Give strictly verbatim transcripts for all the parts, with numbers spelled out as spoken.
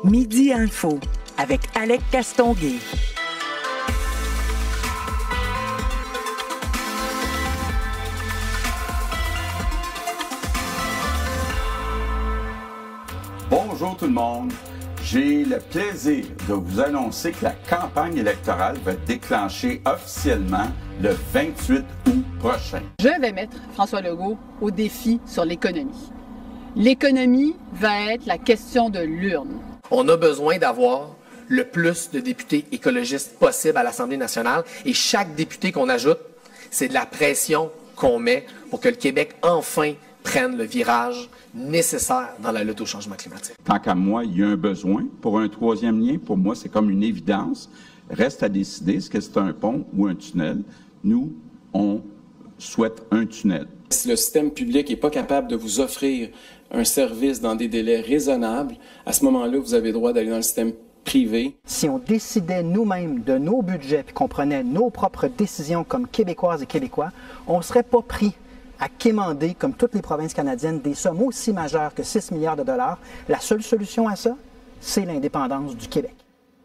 Midi Info avec Alec Castonguay. Bonjour tout le monde. J'ai le plaisir de vous annoncer que la campagne électorale va être déclenchée officiellement le vingt-huit août prochain. Je vais mettre François Legault au défi sur l'économie. L'économie va être la question de l'urne. On a besoin d'avoir le plus de députés écologistes possible à l'Assemblée nationale et chaque député qu'on ajoute, c'est de la pression qu'on met pour que le Québec enfin prenne le virage nécessaire dans la lutte au changement climatique. Tant qu'à moi, il y a un besoin pour un troisième lien. Pour moi, c'est comme une évidence. Reste à décider est-ce que c'est un pont ou un tunnel. Nous, on souhaite un tunnel. Si le système public n'est pas capable de vous offrir un service dans des délais raisonnables, à ce moment-là, vous avez le droit d'aller dans le système privé. Si on décidait nous-mêmes de nos budgets et qu'on prenait nos propres décisions comme Québécoises et Québécois, on ne serait pas pris à quémander, comme toutes les provinces canadiennes, des sommes aussi majeures que six milliards de dollars. La seule solution à ça, c'est l'indépendance du Québec.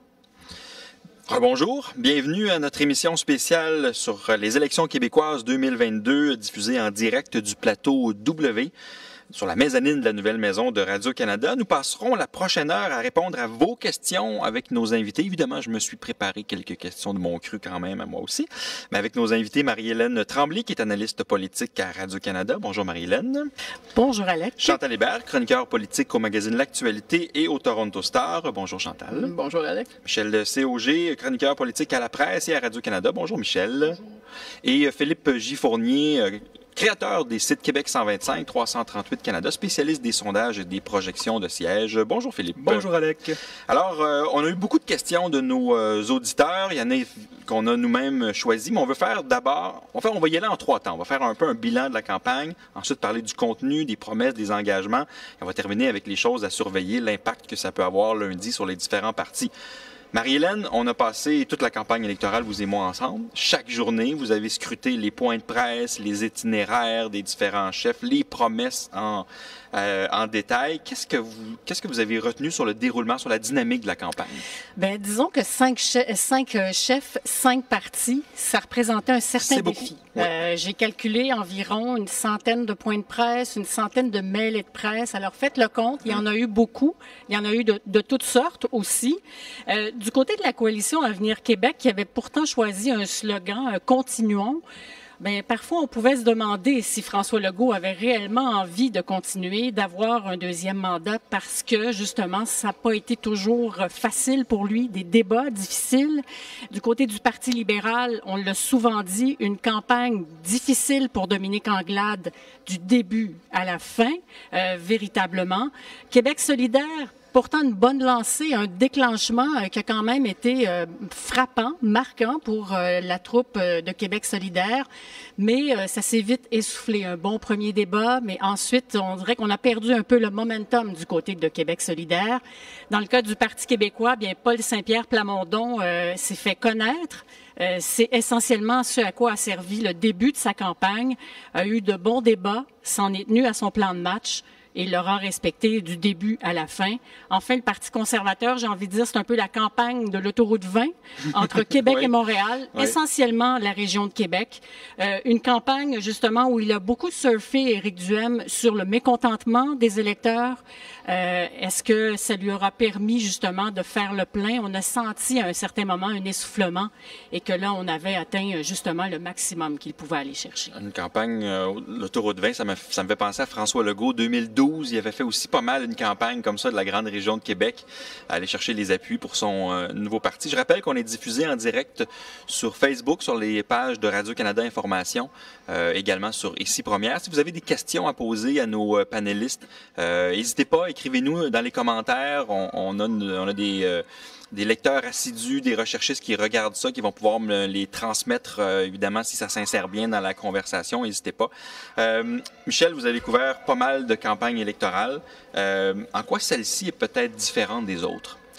Bonjour, bienvenue à notre émission spéciale sur les élections québécoises deux mille vingt-deux, diffusée en direct du plateau W. Sur la mezzanine de la nouvelle maison de Radio-Canada. Nous passerons la prochaine heure à répondre à vos questions avec nos invités. Évidemment, je me suis préparé quelques questions de mon cru quand même, à moi aussi. Mais avec nos invités, Marie-Hélène Tremblay, qui est analyste politique à Radio-Canada. Bonjour Marie-Hélène. Bonjour Alec. Chantal Hébert, chroniqueur politique au magazine L'Actualité et au Toronto Star. Bonjour Chantal. Bonjour Alec. Michel C O G, chroniqueur politique à la presse et à Radio-Canada. Bonjour Michel. Bonjour. Et Philippe J. Fournier, créateur des sites Québec cent vingt-cinq, trois cent trente-huit Canada, spécialiste des sondages et des projections de sièges. Bonjour Philippe. Bonjour Alec. Alors, euh, on a eu beaucoup de questions de nos euh, auditeurs. Il y en a qu'on a nous-mêmes choisi, mais on veut faire d'abord, on, on va y aller en trois temps. On va faire un peu un bilan de la campagne, ensuite parler du contenu, des promesses, des engagements. Et on va terminer avec les choses à surveiller, l'impact que ça peut avoir lundi sur les différents partis. Marie-Hélène, on a passé toute la campagne électorale, vous et moi, ensemble. Chaque journée, vous avez scruté les points de presse, les itinéraires des différents chefs, les promesses en, euh, en détail. Qu'est-ce que vous, qu'est-ce que vous avez retenu sur le déroulement, sur la dynamique de la campagne? Bien, disons que cinq, che- cinq chefs, cinq partis, ça représentait un certain C'est défi. beaucoup. Ouais. Euh, j'ai calculé environ une centaine de points de presse, une centaine de mails de presse. Alors, faites le compte, il y en a eu beaucoup. Il y en a eu de, de toutes sortes aussi. Euh, du côté de la coalition Avenir Québec, qui avait pourtant choisi un slogan euh, « Continuons », bien, parfois, on pouvait se demander si François Legault avait réellement envie de continuer, d'avoir un deuxième mandat parce que, justement, ça n'a pas été toujours facile pour lui, des débats difficiles. Du côté du Parti libéral, on l'a souvent dit, une campagne difficile pour Dominique Anglade du début à la fin, euh, véritablement. Québec solidaire, pourtant une bonne lancée, un déclenchement euh, qui a quand même été euh, frappant, marquant pour euh, la troupe euh, de Québec solidaire, mais euh, ça s'est vite essoufflé. Un bon premier débat, mais ensuite, on dirait qu'on a perdu un peu le momentum du côté de Québec solidaire. Dans le cas du Parti québécois, bien Paul Saint-Pierre Plamondon euh, s'est fait connaître. Euh, c'est essentiellement ce à quoi a servi le début de sa campagne, a eu de bons débats, s'en est tenu à son plan de match et l'aura respecté du début à la fin. Enfin, le Parti conservateur, j'ai envie de dire, c'est un peu la campagne de l'autoroute vingt entre Québec oui. et Montréal, oui. essentiellement la région de Québec. Euh, une campagne, justement, où il a beaucoup surfé, Éric Duhaime, sur le mécontentement des électeurs. Euh, est-ce que ça lui aura permis, justement, de faire le plein? On a senti à un certain moment un essoufflement et que là, on avait atteint, justement, le maximum qu'il pouvait aller chercher. Une campagne, euh, l'autoroute vingt, ça me, ça me fait penser à François Legault, deux mille douze. Il avait fait aussi pas mal une campagne comme ça de la grande région de Québec, à aller chercher les appuis pour son euh, nouveau parti. Je rappelle qu'on est diffusé en direct sur Facebook, sur les pages de Radio-Canada Information, euh, également sur Ici Première. Si vous avez des questions à poser à nos euh, panélistes, euh, n'hésitez pas, écrivez-nous dans les commentaires. On, on, a, une, on a des... Euh, des lecteurs assidus, des recherchistes qui regardent ça, qui vont pouvoir me les transmettre, euh, évidemment, si ça s'insère bien dans la conversation. N'hésitez pas. Euh, Michel, vous avez couvert pas mal de campagnes électorales. Euh, en quoi celle-ci est peut-être différente des autres?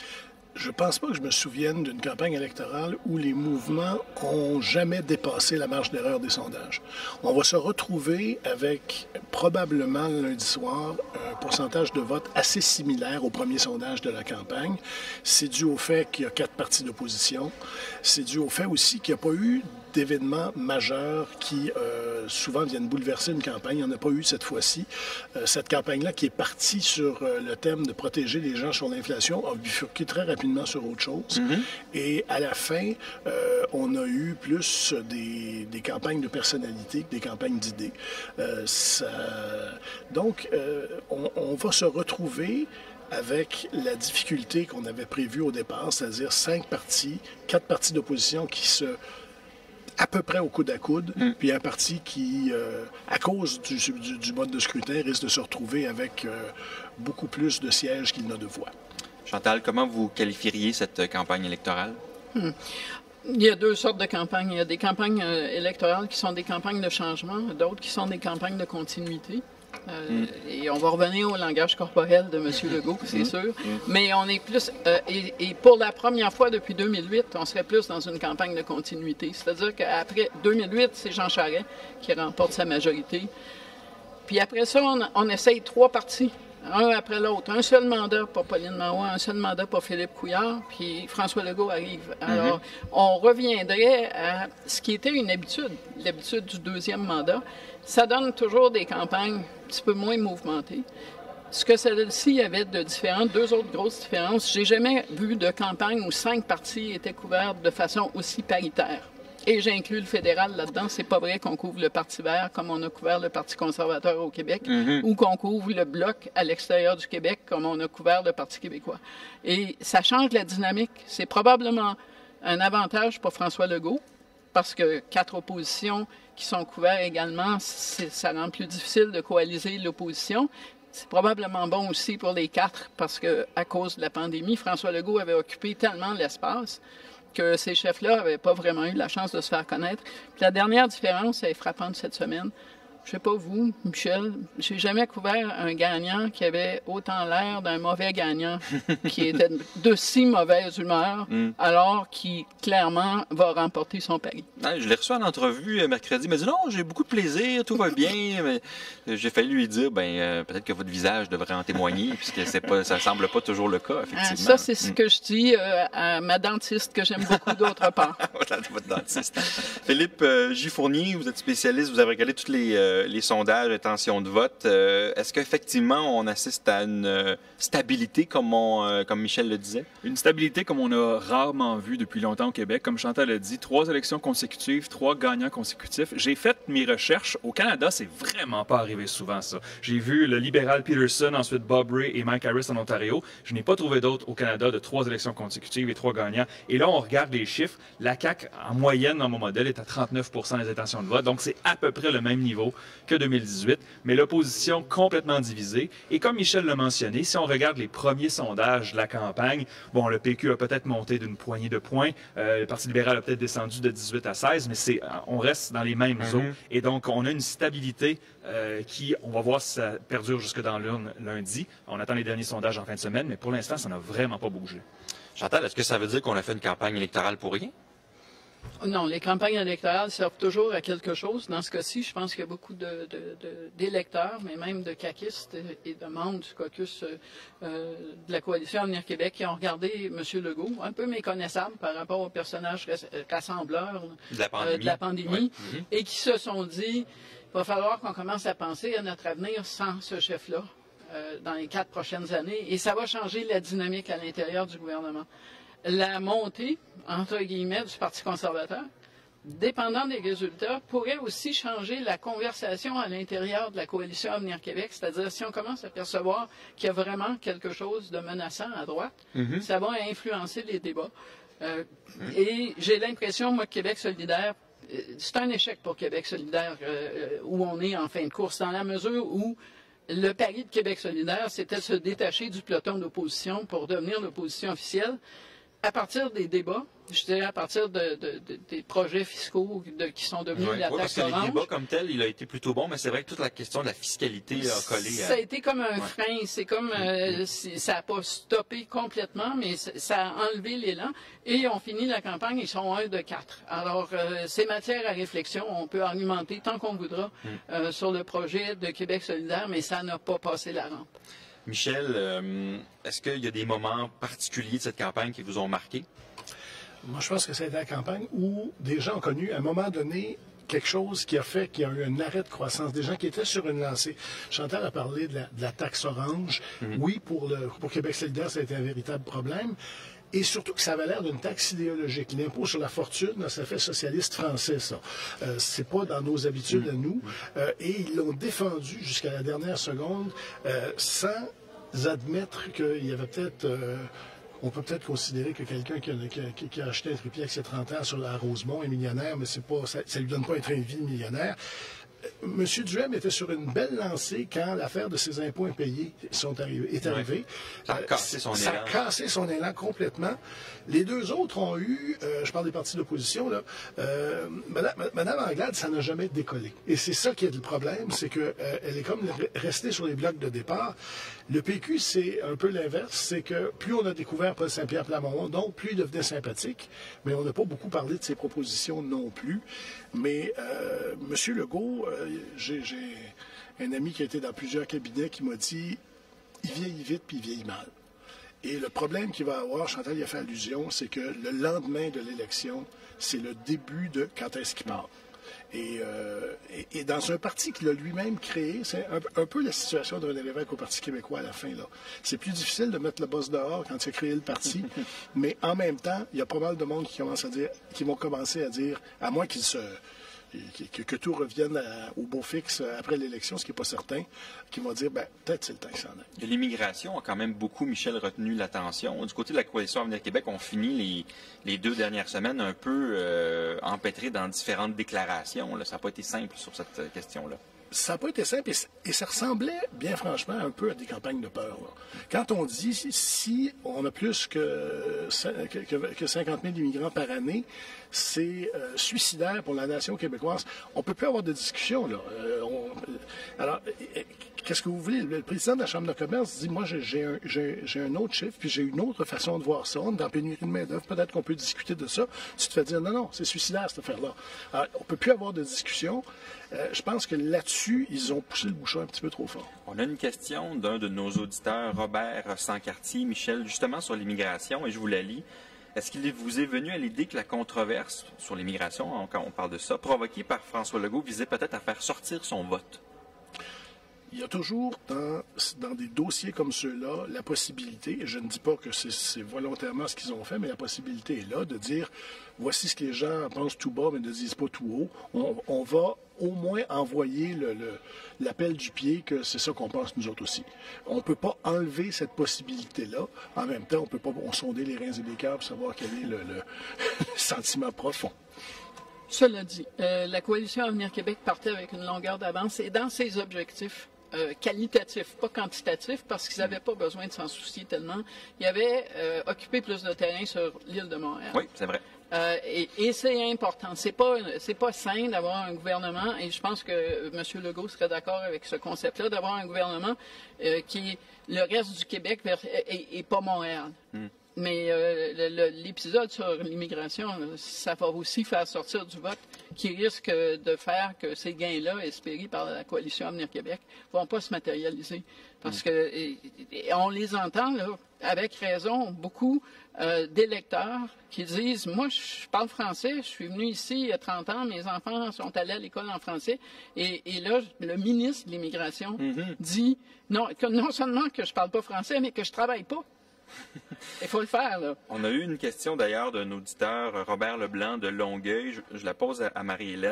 Je pense pas que je me souvienne d'une campagne électorale où les mouvements ont jamais dépassé la marge d'erreur des sondages. On va se retrouver avec probablement lundi soir un pourcentage de vote assez similaire au premier sondage de la campagne. C'est dû au fait qu'il y a quatre partis d'opposition. C'est dû au fait aussi qu'il n'y a pas eu d'événements majeurs qui euh, souvent viennent bouleverser une campagne. Il n'y en a pas eu cette fois-ci. Euh, cette campagne-là qui est partie sur euh, le thème de protéger les gens sur l'inflation a bifurqué très rapidement sur autre chose. Mm-hmm. Et à la fin, euh, on a eu plus des, des campagnes de personnalité que des campagnes d'idées. Euh, ça... Donc, euh, on, on va se retrouver avec la difficulté qu'on avait prévue au départ, c'est-à-dire cinq partis, quatre partis d'opposition qui se à peu près au coude à coude, mm. puis un parti qui, euh, à cause du, du, du mode de scrutin, risque de se retrouver avec euh, beaucoup plus de sièges qu'il n'a de voix. Chantal, comment vous qualifieriez cette campagne électorale? Hmm. Il y a deux sortes de campagnes. Il y a des campagnes euh, électorales qui sont des campagnes de changement, d'autres qui sont des campagnes de continuité. Euh, mm. Et on va revenir au langage corporel de M. Legault, c'est mm. sûr. Mm. Mais on est plus... Euh, et, et pour la première fois depuis deux mille huit, on serait plus dans une campagne de continuité. C'est-à-dire qu'après deux mille huit, c'est Jean Charest qui remporte sa majorité. Puis après ça, on, on essaye trois partis, un après l'autre. Un seul mandat pour Pauline Marois, un seul mandat pour Philippe Couillard, puis François Legault arrive. Alors, mm-hmm. on reviendrait à ce qui était une habitude, l'habitude du deuxième mandat. Ça donne toujours des campagnes un petit peu moins mouvementées. Ce que celle-ci y avait de différent, deux autres grosses différences, j'ai jamais vu de campagne où cinq partis étaient couverts de façon aussi paritaire. Et j'inclus le fédéral là-dedans. C'est pas vrai qu'on couvre le Parti vert comme on a couvert le Parti conservateur au Québec, mm-hmm. ou qu'on couvre le Bloc à l'extérieur du Québec comme on a couvert le Parti québécois. Et ça change la dynamique. C'est probablement un avantage pour François Legault, parce que quatre oppositions qui sont couvertes également, ça rend plus difficile de coaliser l'opposition. C'est probablement bon aussi pour les quatre, parce que à cause de la pandémie, François Legault avait occupé tellement l'espace que ces chefs-là n'avaient pas vraiment eu la chance de se faire connaître. Puis la dernière différence, elle est frappante cette semaine. Je sais pas vous, Michel, j'ai jamais couvert un gagnant qui avait autant l'air d'un mauvais gagnant, qui était de si mauvaise humeur, mm. alors qu'il, clairement, va remporter son pari. Non, je l'ai reçu en entrevue mercredi, il m'a dit « Non, j'ai beaucoup de plaisir, tout va bien. » Mais j'ai failli lui dire ben, euh, « Peut-être que votre visage devrait en témoigner, puisque c'est pas, ça semble pas toujours le cas, effectivement. » Ça, c'est ce mm. que je dis euh, à ma dentiste, que j'aime beaucoup d'autre part. Voilà, votre dentiste. Philippe euh, J. Fournier, vous êtes spécialiste, vous avez regardé toutes les... Euh, les sondages, intentions de vote. Euh, est-ce qu'effectivement, on assiste à une euh, stabilité, comme, on, euh, comme Michel le disait? Une stabilité comme on a rarement vu depuis longtemps au Québec. Comme Chantal a dit, trois élections consécutives, trois gagnants consécutifs. J'ai fait mes recherches. Au Canada, c'est vraiment pas arrivé souvent, ça. J'ai vu le libéral Peterson, ensuite Bob Rae et Mike Harris en Ontario. Je n'ai pas trouvé d'autres au Canada de trois élections consécutives et trois gagnants. Et là, on regarde les chiffres. La C A Q, en moyenne, dans mon modèle, est à trente-neuf pour cent des intentions de vote. Donc, c'est à peu près le même niveau que deux mille dix-huit, mais l'opposition complètement divisée. Et comme Michel l'a mentionné, si on regarde les premiers sondages de la campagne, bon, le P Q a peut-être monté d'une poignée de points, euh, le Parti libéral a peut-être descendu de dix-huit à seize, mais c'est, on reste dans les mêmes mm-hmm. eaux. Et donc, on a une stabilité euh, qui, on va voir si ça perdure jusque dans l'urne lundi. On attend les derniers sondages en fin de semaine, mais pour l'instant, ça n'a vraiment pas bougé. Chantal, est-ce que ça veut dire qu'on a fait une campagne électorale pour rien? Non, les campagnes électorales servent toujours à quelque chose. Dans ce cas-ci, je pense qu'il y a beaucoup de, de, de, d'électeurs, mais même de caquistes et de membres du caucus euh, de la Coalition Avenir Québec qui ont regardé M. Legault, un peu méconnaissable par rapport au personnage rassembleur de la pandémie, euh, de la pandémie ouais. et qui se sont dit, il va falloir qu'on commence à penser à notre avenir sans ce chef-là euh, dans les quatre prochaines années. Et ça va changer la dynamique à l'intérieur du gouvernement. La montée, entre guillemets, du Parti conservateur, dépendant des résultats, pourrait aussi changer la conversation à l'intérieur de la Coalition Avenir Québec. C'est-à-dire, si on commence à percevoir qu'il y a vraiment quelque chose de menaçant à droite, mm-hmm. ça va influencer les débats. Euh, mm-hmm. Et j'ai l'impression, moi, que Québec solidaire, c'est un échec pour Québec solidaire euh, où on est en fin de course, dans la mesure où le pari de Québec solidaire, c'était de se détacher du peloton d'opposition pour devenir l'opposition officielle. À partir des débats, je dirais à partir de, de, de, des projets fiscaux de, qui sont devenus ouais, la ouais, taxe parce que orange. le débat comme tel, il a été plutôt bon, mais c'est vrai que toute la question de la fiscalité a collé. Ça a à... été comme un ouais. frein. C'est comme euh, ça n'a pas stoppé complètement, mais ça a enlevé l'élan. Et on finit la campagne, ils sont un de quatre. Alors, euh, c'est matière à réflexion. On peut argumenter tant qu'on voudra mm. euh, sur le projet de Québec solidaire, mais ça n'a pas passé la rampe. Michel, euh, est-ce qu'il y a des moments particuliers de cette campagne qui vous ont marqué? Moi, je pense que c'était la campagne où des gens ont connu, à un moment donné, quelque chose qui a fait qu'il y a eu un arrêt de croissance. Des gens qui étaient sur une lancée. Chantal a parlé de la, de la taxe orange. Mm-hmm. Oui, pour, le, pour Québec solidaire, ça a été un véritable problème. Et surtout que ça avait l'air d'une taxe idéologique. L'impôt sur la fortune, ça fait socialiste français, ça. Euh, c'est pas dans nos habitudes mmh. à nous. Euh, et ils l'ont défendu jusqu'à la dernière seconde, euh, sans admettre qu'il y avait peut-être... Euh, on peut peut-être considérer que quelqu'un qui a, qui, qui a acheté un triplex il y a trente ans sur la Rosemont est millionnaire, mais c'est pas, ça, ça lui donne pas un train de vie de millionnaire. Monsieur Duhem était sur une belle lancée quand l'affaire de ses impôts impayés sont arrivés, est arrivée. Ouais. Ça a cassé son ça élan. Ça a cassé son élan complètement. Les deux autres ont eu, euh, je parle des partis d'opposition, là, euh, Madame, Madame Anglade, ça n'a jamais décollé. Et c'est ça qui est le problème, c'est que euh, elle est comme restée sur les blocs de départ. Le P Q, c'est un peu l'inverse, c'est que plus on a découvert Paul Saint-Pierre Plamondon, donc plus il devenait sympathique, mais on n'a pas beaucoup parlé de ses propositions non plus. Mais euh, Monsieur Legault, euh, j'ai, j'ai un ami qui a été dans plusieurs cabinets qui m'a dit « il vieillit vite puis il vieillit mal ». Et le problème qu'il va avoir, Chantal y a fait allusion, c'est que le lendemain de l'élection, c'est le début de quand est-ce qu'il part. Et, euh, et, et dans un parti qu'il a lui-même créé, c'est un, un peu la situation de René Lévesque au Parti québécois à la fin, là. C'est plus difficile de mettre le boss dehors quand il a créé le parti, mais en même temps, il y a pas mal de monde qui commence à dire, qui vont commencer à dire, à moins qu'ils se... Que, que tout revienne à, au beau fixe après l'élection, ce qui n'est pas certain, qui vont dire, ben, peut-être c'est le temps que ça en est. L'immigration a quand même beaucoup, Michel, retenu l'attention. Du côté de la Coalition Avenir Québec, on finit les, les deux dernières semaines un peu euh, empêtrés dans différentes déclarations. Là. Ça n'a pas été simple sur cette question-là. Ça n'a pas été simple et, et ça ressemblait, bien franchement, un peu à des campagnes de peur. Là. Quand on dit si, si on a plus que, que, que cinquante mille immigrants par année, c'est euh, suicidaire pour la nation québécoise. On peut plus avoir de discussion. Là. Euh, on, alors, qu'est-ce que vous voulez? Le président de la Chambre de commerce dit, moi, j'ai, j'ai, un, j'ai, j'ai un autre chiffre, puis j'ai une autre façon de voir ça. On est dans pénurie de main-d'œuvre. Peut-être qu'on peut discuter de ça. Tu te fais dire, non, non, c'est suicidaire, cette affaire-là. Alors, on peut plus avoir de discussion. Euh, je pense que là-dessus, ils ont poussé le bouchon un petit peu trop fort. On a une question d'un de nos auditeurs, Robert Sancartier, Michel, justement sur l'immigration, et je vous la lis. Est-ce qu'il vous est venu à l'idée que la controverse sur l'immigration, quand on parle de ça, provoquée par François Legault, visait peut-être à faire sortir son vote? Il y a toujours dans, dans des dossiers comme ceux-là la possibilité, et je ne dis pas que c'est, c'est volontairement ce qu'ils ont fait, mais la possibilité est là de dire voici ce que les gens pensent tout bas mais ne disent pas tout haut. On, on va au moins envoyer le, le, l'appel du pied que c'est ça qu'on pense nous autres aussi. On ne peut pas enlever cette possibilité-là. En même temps, on peut pas on sonder les reins et les cœurs pour savoir quel est le, le, le sentiment profond. Cela dit, euh, la Coalition Avenir Québec partait avec une longueur d'avance et dans ses objectifs euh, qualitatifs, pas quantitatifs, parce qu'ils n'avaient pas besoin de s'en soucier tellement, il y avait euh, occupé plus de terrain sur l'île de Montréal. Oui, c'est vrai. Euh, et, et c'est important. C'est pas, c'est pas sain d'avoir un gouvernement, et je pense que M. Legault serait d'accord avec ce concept-là, d'avoir un gouvernement euh, qui est le reste du Québec vers, et, et pas Montréal. Mm. Mais euh, le, le, l'épisode sur l'immigration, ça va aussi faire sortir du vote qui risque de faire que ces gains-là, espérés par la Coalition Avenir Québec, vont pas se matérialiser. Parce que et, et on les entend, là, avec raison, beaucoup euh, d'électeurs qui disent, moi, je parle français, je suis venu ici il y a trente ans, mes enfants sont allés à l'école en français, et, et là, le ministre de l'Immigration mm-hmm. dit, non, que non seulement que je parle pas français, mais que je travaille pas. Il faut le faire, là. On a eu une question d'ailleurs d'un auditeur, Robert Leblanc de Longueuil. Je, je la pose à, à Marie-Hélène.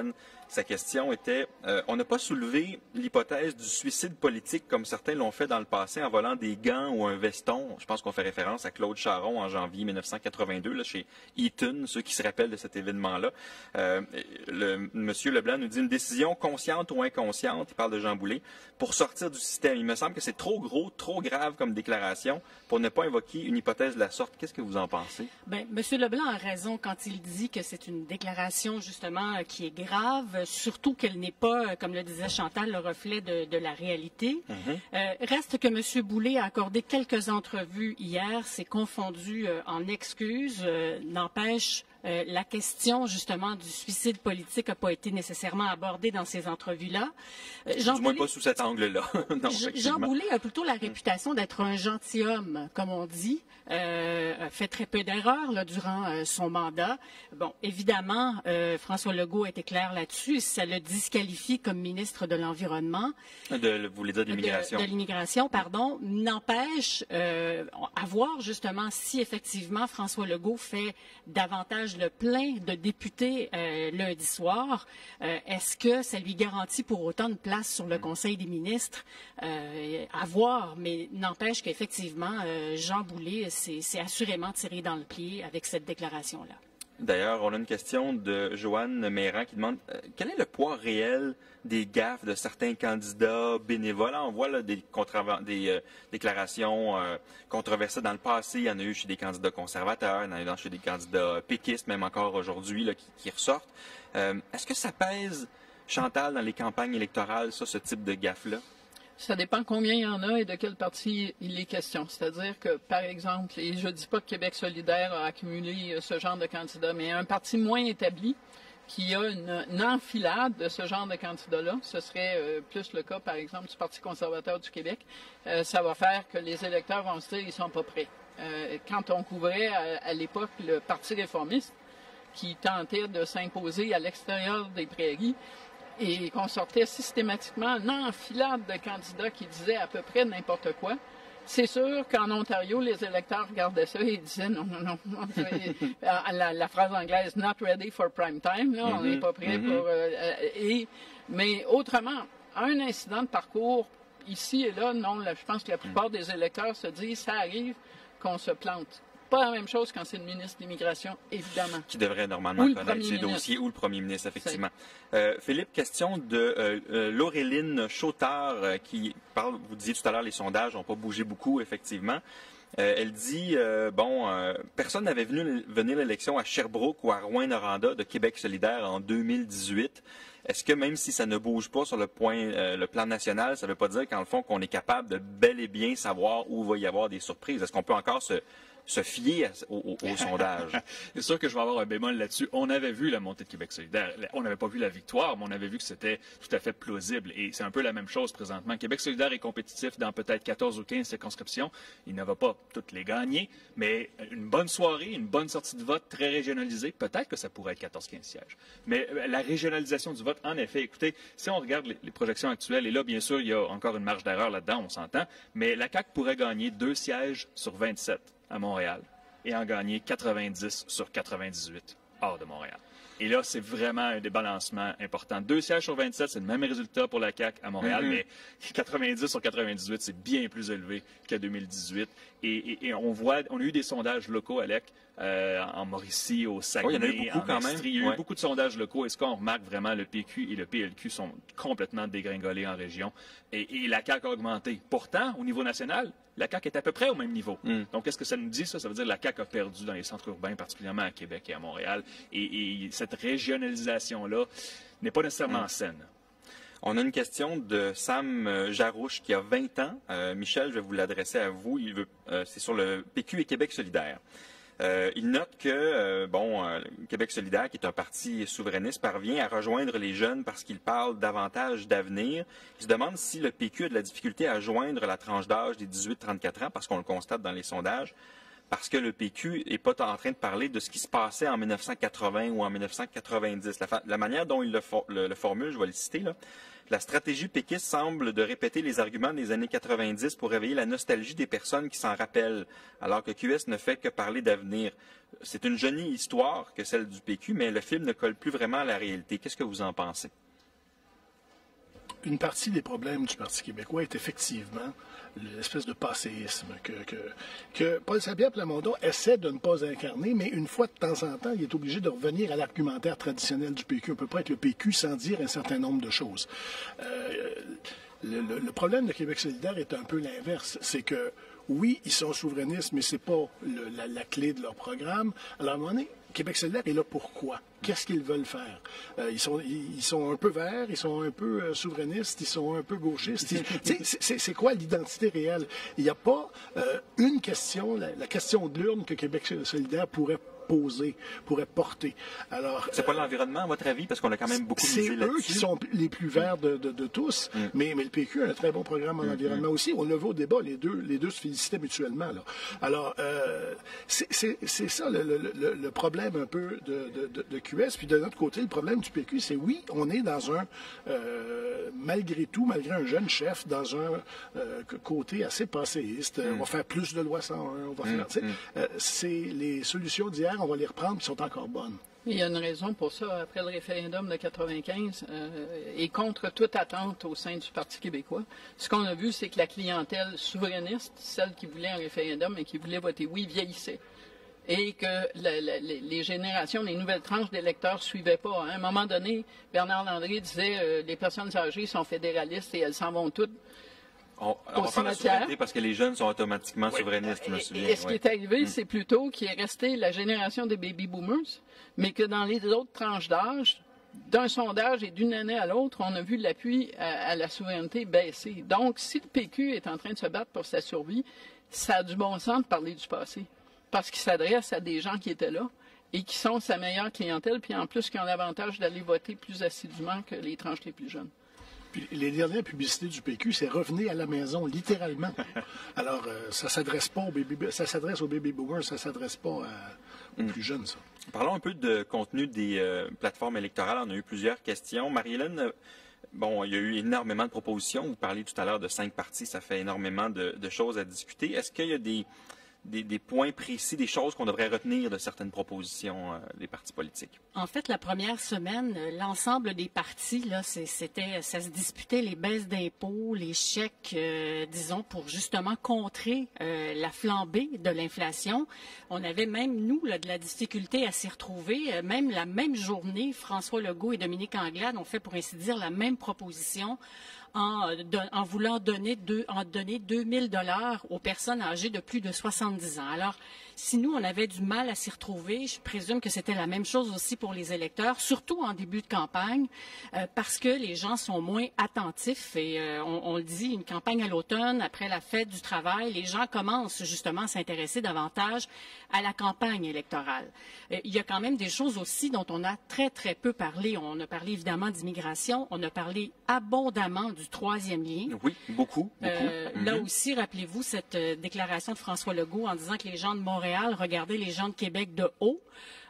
Sa question était euh, on n'a pas soulevé l'hypothèse du suicide politique comme certains l'ont fait dans le passé en volant des gants ou un veston. Je pense qu'on fait référence à Claude Charron en janvier mille neuf cent quatre-vingt-deux là, chez Eaton, ceux qui se rappellent de cet événement-là. Euh, le, Monsieur Leblanc nous dit une décision consciente ou inconsciente, il parle de Jean Boulet, pour sortir du système. Il me semble que c'est trop gros, trop grave comme déclaration pour ne pas invoquer une hypothèse de la sorte. Qu'est-ce que vous en pensez? Bien, Monsieur Leblanc a raison quand il dit que c'est une déclaration justement qui est grave, surtout qu'elle n'est pas, comme le disait Chantal, le reflet de, de la réalité. Mm-hmm. euh, reste que Monsieur Boulet a accordé quelques entrevues hier, s'est confondu euh, en excuses, euh, n'empêche. Euh, la question, justement, du suicide politique n'a pas été nécessairement abordée dans ces entrevues-là. Euh, Jean du moins Boulet, pas sous cet angle-là. non, Jean Boulet a plutôt la réputation d'être un gentilhomme, comme on dit, euh, a fait très peu d'erreurs là, durant euh, son mandat. Bon, évidemment, euh, François Legault a été clair là-dessus. Ça le disqualifie comme ministre de l'Environnement. De, vous voulez dire de l'immigration. De, de l'immigration, pardon. N'empêche, euh, à voir, justement, si effectivement François Legault fait davantage le plein de députés euh, lundi soir, euh, est-ce que ça lui garantit pour autant une place sur le Conseil des ministres? Euh, à voir, mais n'empêche qu'effectivement, euh, Jean Boulet s'est assurément tiré dans le pied avec cette déclaration-là. D'ailleurs, on a une question de Joanne Méran qui demande euh, quel est le poids réel des gaffes de certains candidats bénévoles. On voit là, des, des euh, déclarations euh, controversées dans le passé. Il y en a eu chez des candidats conservateurs, il y en a eu chez des candidats péquistes, même encore aujourd'hui, qui, qui ressortent. Euh, Est-ce que ça pèse, Chantal, dans les campagnes électorales, ça, ce type de gaffe-là? Ça dépend combien il y en a et de quel parti il est question. C'est-à-dire que, par exemple, et je ne dis pas que Québec solidaire a accumulé ce genre de candidats, mais un parti moins établi qui a une, une enfilade de ce genre de candidats-là, ce serait euh, plus le cas, par exemple, du Parti conservateur du Québec, euh, ça va faire que les électeurs vont se dire qu'ils sont pas prêts. Euh, quand on couvrait à, à l'époque le Parti réformiste, qui tentait de s'imposer à l'extérieur des prairies, et qu'on sortait systématiquement une enfilade de candidats qui disaient à peu près n'importe quoi. C'est sûr qu'en Ontario, les électeurs regardaient ça et disaient non, non, non. la, la phrase anglaise « not ready for prime time », là, on n'est pas prêt mm-hmm. pour... Euh, et, mais autrement, un incident de parcours, ici et là, non, là, je pense que la plupart des électeurs se disent « ça arrive qu'on se plante ». Pas la même chose quand c'est le ministre de l'Immigration, évidemment. Qui devrait normalement connaître ces dossiers, ou le premier ministre, effectivement. Euh, Philippe, question de euh, euh, Laureline Chautard, euh, qui parle, vous disiez tout à l'heure, les sondages n'ont pas bougé beaucoup, effectivement. Euh, elle dit, euh, bon, euh, personne n'avait venu venir l'élection à Sherbrooke ou à Rouyn-Noranda de Québec solidaire en deux mille dix-huit. Est-ce que même si ça ne bouge pas sur le point, euh, le plan national, ça ne veut pas dire qu'en le fond, qu'on est capable de bel et bien savoir où va y avoir des surprises? Est-ce qu'on peut encore se... se fier au, au, au sondage. C'est sûr que je vais avoir un bémol là-dessus. On avait vu la montée de Québec solidaire. On n'avait pas vu la victoire, mais on avait vu que c'était tout à fait plausible. Et c'est un peu la même chose présentement. Québec solidaire est compétitif dans peut-être quatorze ou quinze circonscriptions. Il ne va pas toutes les gagner, mais une bonne soirée, une bonne sortie de vote très régionalisée, peut-être que ça pourrait être quatorze quinze sièges. Mais la régionalisation du vote, en effet, écoutez, si on regarde les, les projections actuelles, et là, bien sûr, il y a encore une marge d'erreur là-dedans, on s'entend, mais la C A Q pourrait gagner deux sièges sur vingt-sept à Montréal et en gagner quatre-vingt-dix sur quatre-vingt-dix-huit hors de Montréal. Et là, c'est vraiment un débalancement important. Deux sièges sur vingt-sept, c'est le même résultat pour la C A Q à Montréal, mm-hmm. mais quatre-vingt-dix sur quatre-vingt-dix-huit, c'est bien plus élevé qu'à deux mille dix-huit. Et, et, et on voit, on a eu des sondages locaux, Alec, euh, en Mauricie, au Saguenay, oh, il y en a eu beaucoup, en quand Estrie. Même. Il y a eu ouais. beaucoup de sondages locaux. Et ce qu'on remarque vraiment, le P Q et le P L Q sont complètement dégringolés en région. Et, et la C A Q a augmenté. Pourtant, au niveau national, la C A Q est à peu près au même niveau. Mm. Donc, qu'est-ce que ça nous dit, ça? Ça veut dire que la C A Q a perdu dans les centres urbains, particulièrement à Québec et à Montréal. Et, et cette régionalisation-là n'est pas nécessairement mm. saine. On a une question de Sam Jarouche qui a vingt ans. Euh, Michel, je vais vous l'adresser à vous. Il veut, euh, c'est sur le P Q et Québec solidaire. Euh, il note que, euh, bon, euh, Québec solidaire, qui est un parti souverainiste, parvient à rejoindre les jeunes parce qu'il parle davantage d'avenir. Il se demande si le P Q a de la difficulté à joindre la tranche d'âge des dix-huit à trente-quatre ans, parce qu'on le constate dans les sondages, parce que le P Q n'est pas en train de parler de ce qui se passait en mille neuf cent quatre-vingts ou en mille neuf cent quatre-vingt-dix. La, la manière dont il le, for, le, le formule, je vais le citer, là, la stratégie péquiste semble de répéter les arguments des années quatre-vingt-dix pour réveiller la nostalgie des personnes qui s'en rappellent, alors que Q S ne fait que parler d'avenir. C'est une jolie histoire que celle du P Q, mais le film ne colle plus vraiment à la réalité. Qu'est-ce que vous en pensez? une partie des problèmes du Parti québécois est effectivement l'espèce de passéisme que, que, que Paul Saint-Pierre Plamondon essaie de ne pas incarner, mais une fois de temps en temps, il est obligé de revenir à l'argumentaire traditionnel du P Q. On ne peut pas être le P Q sans dire un certain nombre de choses. Euh, le, le, le problème de Québec solidaire est un peu l'inverse. C'est que, oui, ils sont souverainistes, mais c'est pas le, la, la clé de leur programme. Alors, à un moment donné, Québec solidaire est là pourquoi? Qu'est-ce qu'ils veulent faire? Euh, ils, sont, ils, ils sont un peu verts, ils sont un peu euh, souverainistes, ils sont un peu gauchistes. C'est quoi l'identité réelle? Il n'y a pas euh, une question, la, la question de l'urne que Québec solidaire pourrait poser, pourrait porter. Alors, c'est pas euh, l'environnement, à votre avis, parce qu'on a quand même beaucoup misé là-dessus. C'est eux qui sont les plus verts de, de, de tous, mm. mais, mais le P Q a un très bon programme en mm. environnement mm. aussi. On le voit au débat, les deux, les deux se félicitaient mutuellement. Là. Alors, euh, c'est ça le, le, le, le problème un peu de, de, de, de Q S. Puis de notre côté, le problème du P Q, c'est oui, on est dans un, euh, malgré tout, malgré un jeune chef, dans un euh, côté assez passéiste. Mm. On va faire plus de loi cent un, on va mm. faire, mm. euh, c'est les solutions d'hier, on va les reprendre, qui sont encore bonnes. Il y a une raison pour ça. Après le référendum de quatre-vingt-quinze, euh, et contre toute attente au sein du Parti québécois, ce qu'on a vu, c'est que la clientèle souverainiste, celle qui voulait un référendum et qui voulait voter oui, vieillissait. Et que la, la, les générations, les nouvelles tranches d'électeurs suivaient pas. À un moment donné, Bernard Landry disait euh, les personnes âgées sont fédéralistes et elles s'en vont toutes. On, on va faire la souveraineté parce que les jeunes sont automatiquement oui. souverainistes, je me souviens. Et ce oui. qui est arrivé, mm. c'est plutôt qu'il est resté la génération des baby boomers, mais que dans les autres tranches d'âge, d'un sondage et d'une année à l'autre, on a vu l'appui à, à la souveraineté baisser. Donc, si le P Q est en train de se battre pour sa survie, ça a du bon sens de parler du passé. Parce qu'il s'adresse à des gens qui étaient là et qui sont sa meilleure clientèle, puis en plus qui ont l'avantage d'aller voter plus assidûment que les tranches les plus jeunes. Puis les dernières publicités du P Q, c'est revenez à la maison, littéralement. Alors, euh, ça s'adresse pas aux baby, ça s'adresse aux baby boomers, ça s'adresse pas à, aux mm. plus jeunes, ça. Parlons un peu de contenu des euh, plateformes électorales. On a eu plusieurs questions. Marie-Hélène, euh, bon, il y a eu énormément de propositions. Vous parliez tout à l'heure de cinq partis, ça fait énormément de, de choses à discuter. Est-ce qu'il y a des Des, des points précis, des choses qu'on devrait retenir de certaines propositions euh, des partis politiques? En fait, la première semaine, l'ensemble des partis, là, c'était, ça se disputait les baisses d'impôts, les chèques, euh, disons, pour justement contrer euh, la flambée de l'inflation. On avait même, nous, là, de la difficulté à s'y retrouver. Même la même journée, François Legault et Dominique Anglade ont fait, pour ainsi dire, la même proposition en, de, en voulant donner deux, en donner deux mille dollars aux personnes âgées de plus de soixante-dix ans. Alors, si nous, on avait du mal à s'y retrouver, je présume que c'était la même chose aussi pour les électeurs, surtout en début de campagne, euh, parce que les gens sont moins attentifs. Et euh, on, on le dit, une campagne à l'automne, après la fête du travail, les gens commencent justement à s'intéresser davantage à la campagne électorale. Euh, il y a quand même des choses aussi dont on a très, très peu parlé. On a parlé évidemment d'immigration, on a parlé abondamment du troisième lien. Oui, beaucoup, beaucoup. Euh, mm-hmm. Là aussi, rappelez-vous cette euh, déclaration de François Legault en disant que les gens de Montréal regardaient les gens de Québec de haut.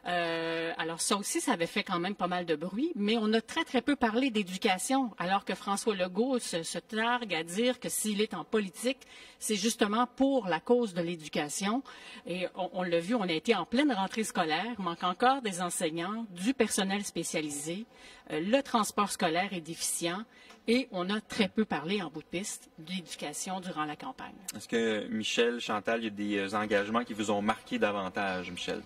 Euh, alors ça aussi, ça avait fait quand même pas mal de bruit, mais on a très très peu parlé d'éducation, alors que François Legault se, se targue à dire que s'il est en politique, c'est justement pour la cause de l'éducation. Et on, on l'a vu, on a été en pleine rentrée scolaire, il manque encore des enseignants, du personnel spécialisé, euh, le transport scolaire est déficient et on a très peu parlé en bout de piste de l'éducation durant la campagne. Est-ce que Michel, Chantal, il y a des engagements qui vous ont marqué davantage, Michel?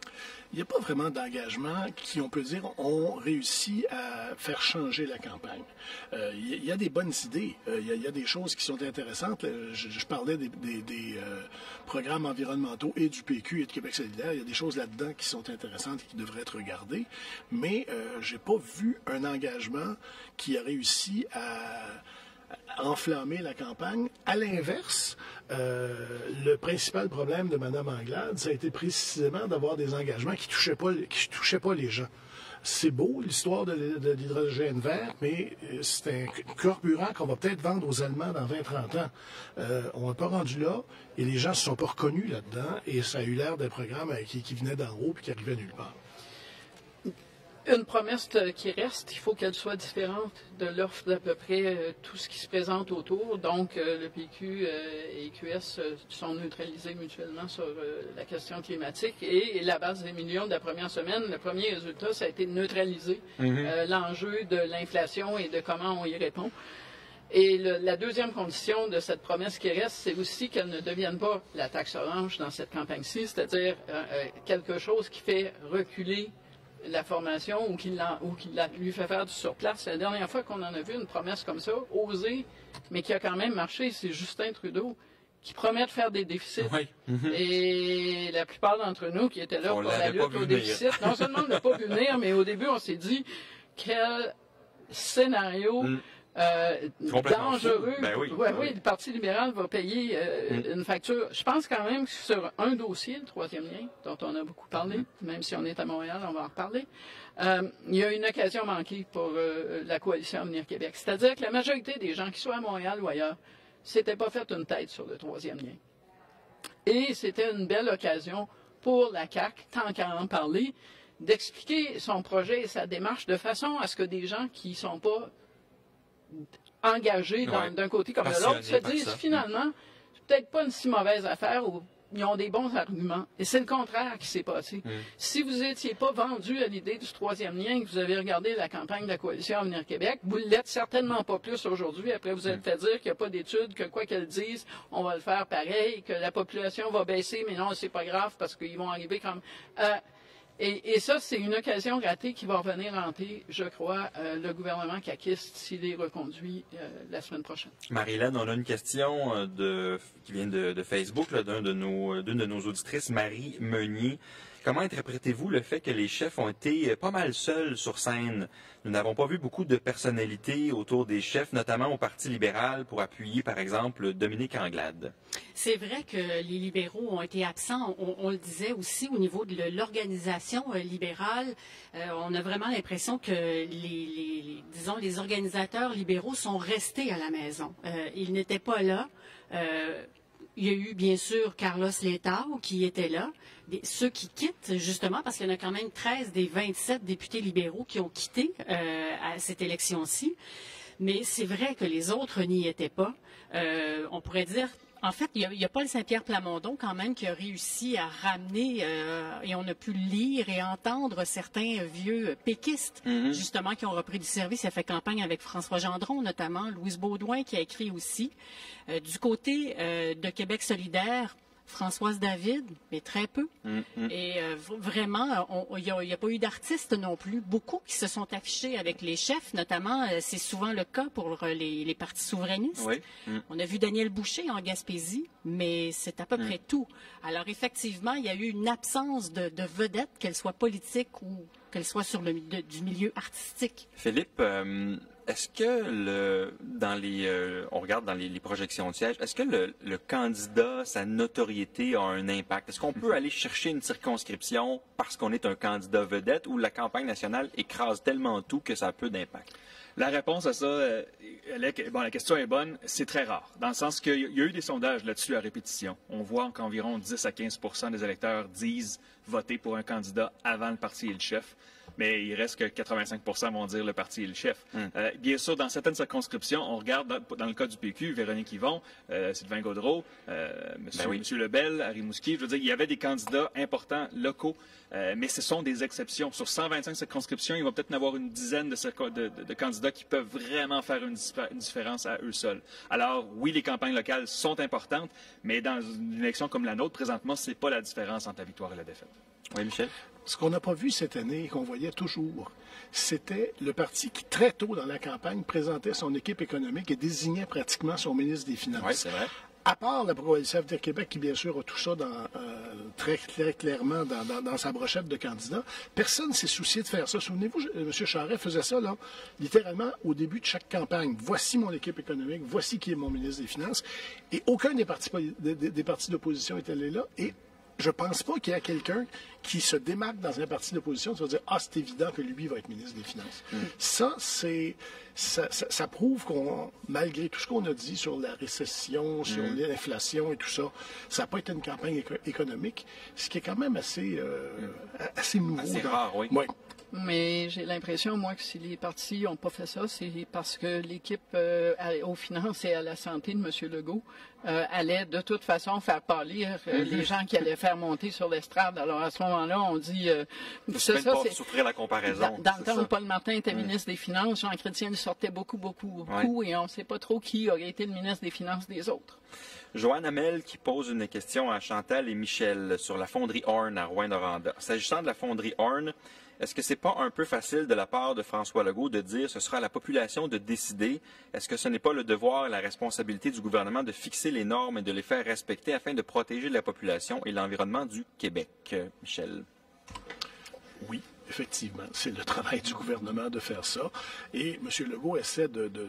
Il n'y a pas vraiment d'engagement qui, on peut dire, ont réussi à faire changer la campagne. Euh, il y a des bonnes idées, euh, il, y a, il y a des choses qui sont intéressantes. Je, je parlais des, des, des euh, programmes environnementaux et du P Q et de Québec solidaire. Il y a des choses là-dedans qui sont intéressantes et qui devraient être regardées. Mais euh, j'ai pas vu un engagement qui a réussi à enflammer la campagne. À l'inverse, euh, le principal problème de Mme Anglade, ça a été précisément d'avoir des engagements qui touchaient pas, qui touchaient pas les gens. C'est beau, l'histoire de, de l'hydrogène vert, mais c'est un carburant qu'on va peut-être vendre aux Allemands dans vingt trente ans. Euh, on n'est pas rendu là, et les gens ne se sont pas reconnus là-dedans, et ça a eu l'air d'un programme qui, qui venait d'en haut et qui arrivait nulle part. une promesse qui reste, il faut qu'elle soit différente de l'offre d'à peu près euh, tout ce qui se présente autour. Donc, euh, le P Q euh, et Q S euh, sont neutralisés mutuellement sur euh, la question climatique. Et, et la base des millions de la première semaine, le premier résultat, ça a été de neutraliser mm-hmm. euh, l'enjeu de l'inflation et de comment on y répond. Et le, la deuxième condition de cette promesse qui reste, c'est aussi qu'elle ne devienne pas la taxe orange dans cette campagne-ci, c'est-à-dire euh, quelque chose qui fait reculer la formation ou qui, ou qui la, lui fait faire du surplace. La dernière fois qu'on en a vu une promesse comme ça, osée, mais qui a quand même marché, c'est Justin Trudeau, qui promet de faire des déficits. Oui. Mm-hmm. Et la plupart d'entre nous qui étaient là on pour la lutte au déficit, non seulement on ne l'a pas vu venir, mais au début, on s'est dit quel scénario... Mm. Euh, dangereux. Ben oui, ouais, oui, le Parti libéral va payer euh, mm. une facture. Je pense quand même que sur un dossier, le troisième lien, dont on a beaucoup parlé, mm. même si on est à Montréal, on va en reparler, euh, il y a une occasion manquée pour euh, la coalition Avenir Québec. C'est-à-dire que la majorité des gens qui soient à Montréal ou ailleurs, s'étaient pas fait une tête sur le troisième lien. Et c'était une belle occasion pour la C A Q, tant qu'à en parler, d'expliquer son projet et sa démarche de façon à ce que des gens qui sont pas engagés ouais. d'un côté comme de l'autre se disent finalement, c'est peut-être pas une si mauvaise affaire ou ils ont des bons arguments. Et c'est le contraire qui s'est passé. Mm. Si vous n'étiez pas vendu à l'idée du troisième lien, que vous avez regardé la campagne de la Coalition Avenir Québec, vous ne l'êtes certainement pas plus aujourd'hui. Après, vous êtes mm. fait dire qu'il n'y a pas d'études, que quoi qu'elles disent, on va le faire pareil, que la population va baisser, mais non, c'est pas grave parce qu'ils vont arriver comme... Euh, Et, et ça, c'est une occasion ratée qui va revenir hanter, je crois, euh, le gouvernement caquiste s'il est reconduit euh, la semaine prochaine. Marie-Hélène, on a une question de, qui vient de, de Facebook, là, d'un de nos, d'une de nos auditrices, Marie Meunier. Comment interprétez-vous le fait que les chefs ont été pas mal seuls sur scène? Nous n'avons pas vu beaucoup de personnalités autour des chefs, notamment au Parti libéral, pour appuyer, par exemple, Dominique Anglade. C'est vrai que les libéraux ont été absents. On, on le disait aussi au niveau de l'organisation euh, libérale. Euh, on a vraiment l'impression que les, les, les, disons, les organisateurs libéraux sont restés à la maison. Euh, ils n'étaient pas là. Euh, Il y a eu, bien sûr, Carlos Letao qui était là. Des, ceux qui quittent, justement, parce qu'il y en a quand même treize des vingt-sept députés libéraux qui ont quitté euh, à cette élection-ci. Mais c'est vrai que les autres n'y étaient pas. Euh, on pourrait dire... En fait, il y, a, il y a Paul Saint-Pierre Plamondon quand même qui a réussi à ramener, euh, et on a pu lire et entendre certains vieux péquistes, mm-hmm. justement, qui ont repris du service. Il a fait campagne avec François Gendron, notamment, Louise Baudouin qui a écrit aussi. Euh, du côté euh, de Québec solidaire, Françoise David, mais très peu. Mm-hmm. Et euh, vraiment, il n'y a, a pas eu d'artistes non plus. Beaucoup qui se sont affichés avec les chefs, notamment, euh, c'est souvent le cas pour les, les partis souverainistes. Oui. Mm. On a vu Daniel Boucher en Gaspésie, mais c'est à peu mm. près tout. Alors effectivement, il y a eu une absence de, de vedettes, qu'elles soient politiques ou qu'elles soient sur le de, du milieu artistique. Philippe, euh, est-ce que le dans les euh, on regarde dans les, les projections de sièges, est-ce que le, le candidat, sa notoriété a un impact? Est-ce qu'on peut aller chercher une circonscription parce qu'on est un candidat vedette ou la campagne nationale écrase tellement tout que ça a peu d'impact? La réponse à ça, euh, bon, la question est bonne, c'est très rare, dans le sens qu'il y a eu des sondages là-dessus à répétition. On voit qu'environ dix à quinze pour cent des électeurs disent voter pour un candidat avant le parti et le chef, mais il reste que quatre-vingt-cinq pour cent vont dire le parti et le chef. Mm. Euh, bien sûr, dans certaines circonscriptions, on regarde, dans, dans le cas du P Q, Véronique Yvon, euh, Sylvain Gaudreault, euh, monsieur, ben oui. monsieur Lebel, Harry Mouski, je veux dire, il y avait des candidats importants, locaux, euh, mais ce sont des exceptions. Sur cent vingt-cinq circonscriptions, il va peut-être y avoir une dizaine de, de, de, de candidats qui peuvent vraiment faire une, une différence à eux seuls. Alors, oui, les campagnes locales sont importantes, mais dans une élection comme la nôtre, présentement, c'est pas la différence entre la victoire et la défaite. Oui, Michel? Ce qu'on n'a pas vu cette année et qu'on voyait toujours, c'était le parti qui, très tôt dans la campagne, présentait son équipe économique et désignait pratiquement son ministre des Finances. Oui, c'est vrai. À part la Coalition Avenir Québec, qui bien sûr a tout ça dans, euh, très, très clairement dans, dans, dans sa brochette de candidats, personne ne s'est soucié de faire ça. Souvenez-vous, M. Charest faisait ça, là, littéralement, au début de chaque campagne. Voici mon équipe économique, voici qui est mon ministre des Finances. Et aucun des partis, des, des partis d'opposition était allé là. Et je pense pas qu'il y a quelqu'un qui se démarque dans un parti d'opposition qui va dire « Ah, c'est évident que lui va être ministre des Finances. Mm. » Ça, c'est, ça, ça, ça prouve qu'on, malgré tout ce qu'on a dit sur la récession, sur mm. l'inflation et tout ça, ça n'a pas été une campagne éco- économique, ce qui est quand même assez, euh, mm. assez nouveau. Assez dans... rare, oui. Ouais. Mais j'ai l'impression, moi, que si les partis n'ont pas fait ça, c'est parce que l'équipe euh, aux finances et à la santé de M. Legault euh, allait de toute façon faire pâlir euh, les gens qui allaient faire monter sur l'estrade. Alors à ce moment-là, on dit... Euh, c'est ça, pas c'est souffrir la comparaison. Dans, dans le temps où Paul Martin était mmh. ministre des Finances, Jean Chrétien lui sortait beaucoup, beaucoup, beaucoup, ouais. et on ne sait pas trop qui aurait été le ministre des Finances des autres. Joanne Hamel qui pose une question à Chantal et Michel sur la fonderie Horn à Rouyn-Noranda. S'agissant de la fonderie Horn, est-ce que c'est pas un peu facile de la part de François Legault de dire ce sera à la population de décider? Est-ce que ce n'est pas le devoir et la responsabilité du gouvernement de fixer les normes et de les faire respecter afin de protéger la population et l'environnement du Québec? Michel. Oui, effectivement. C'est le travail du gouvernement de faire ça. Et M. Legault essaie de... de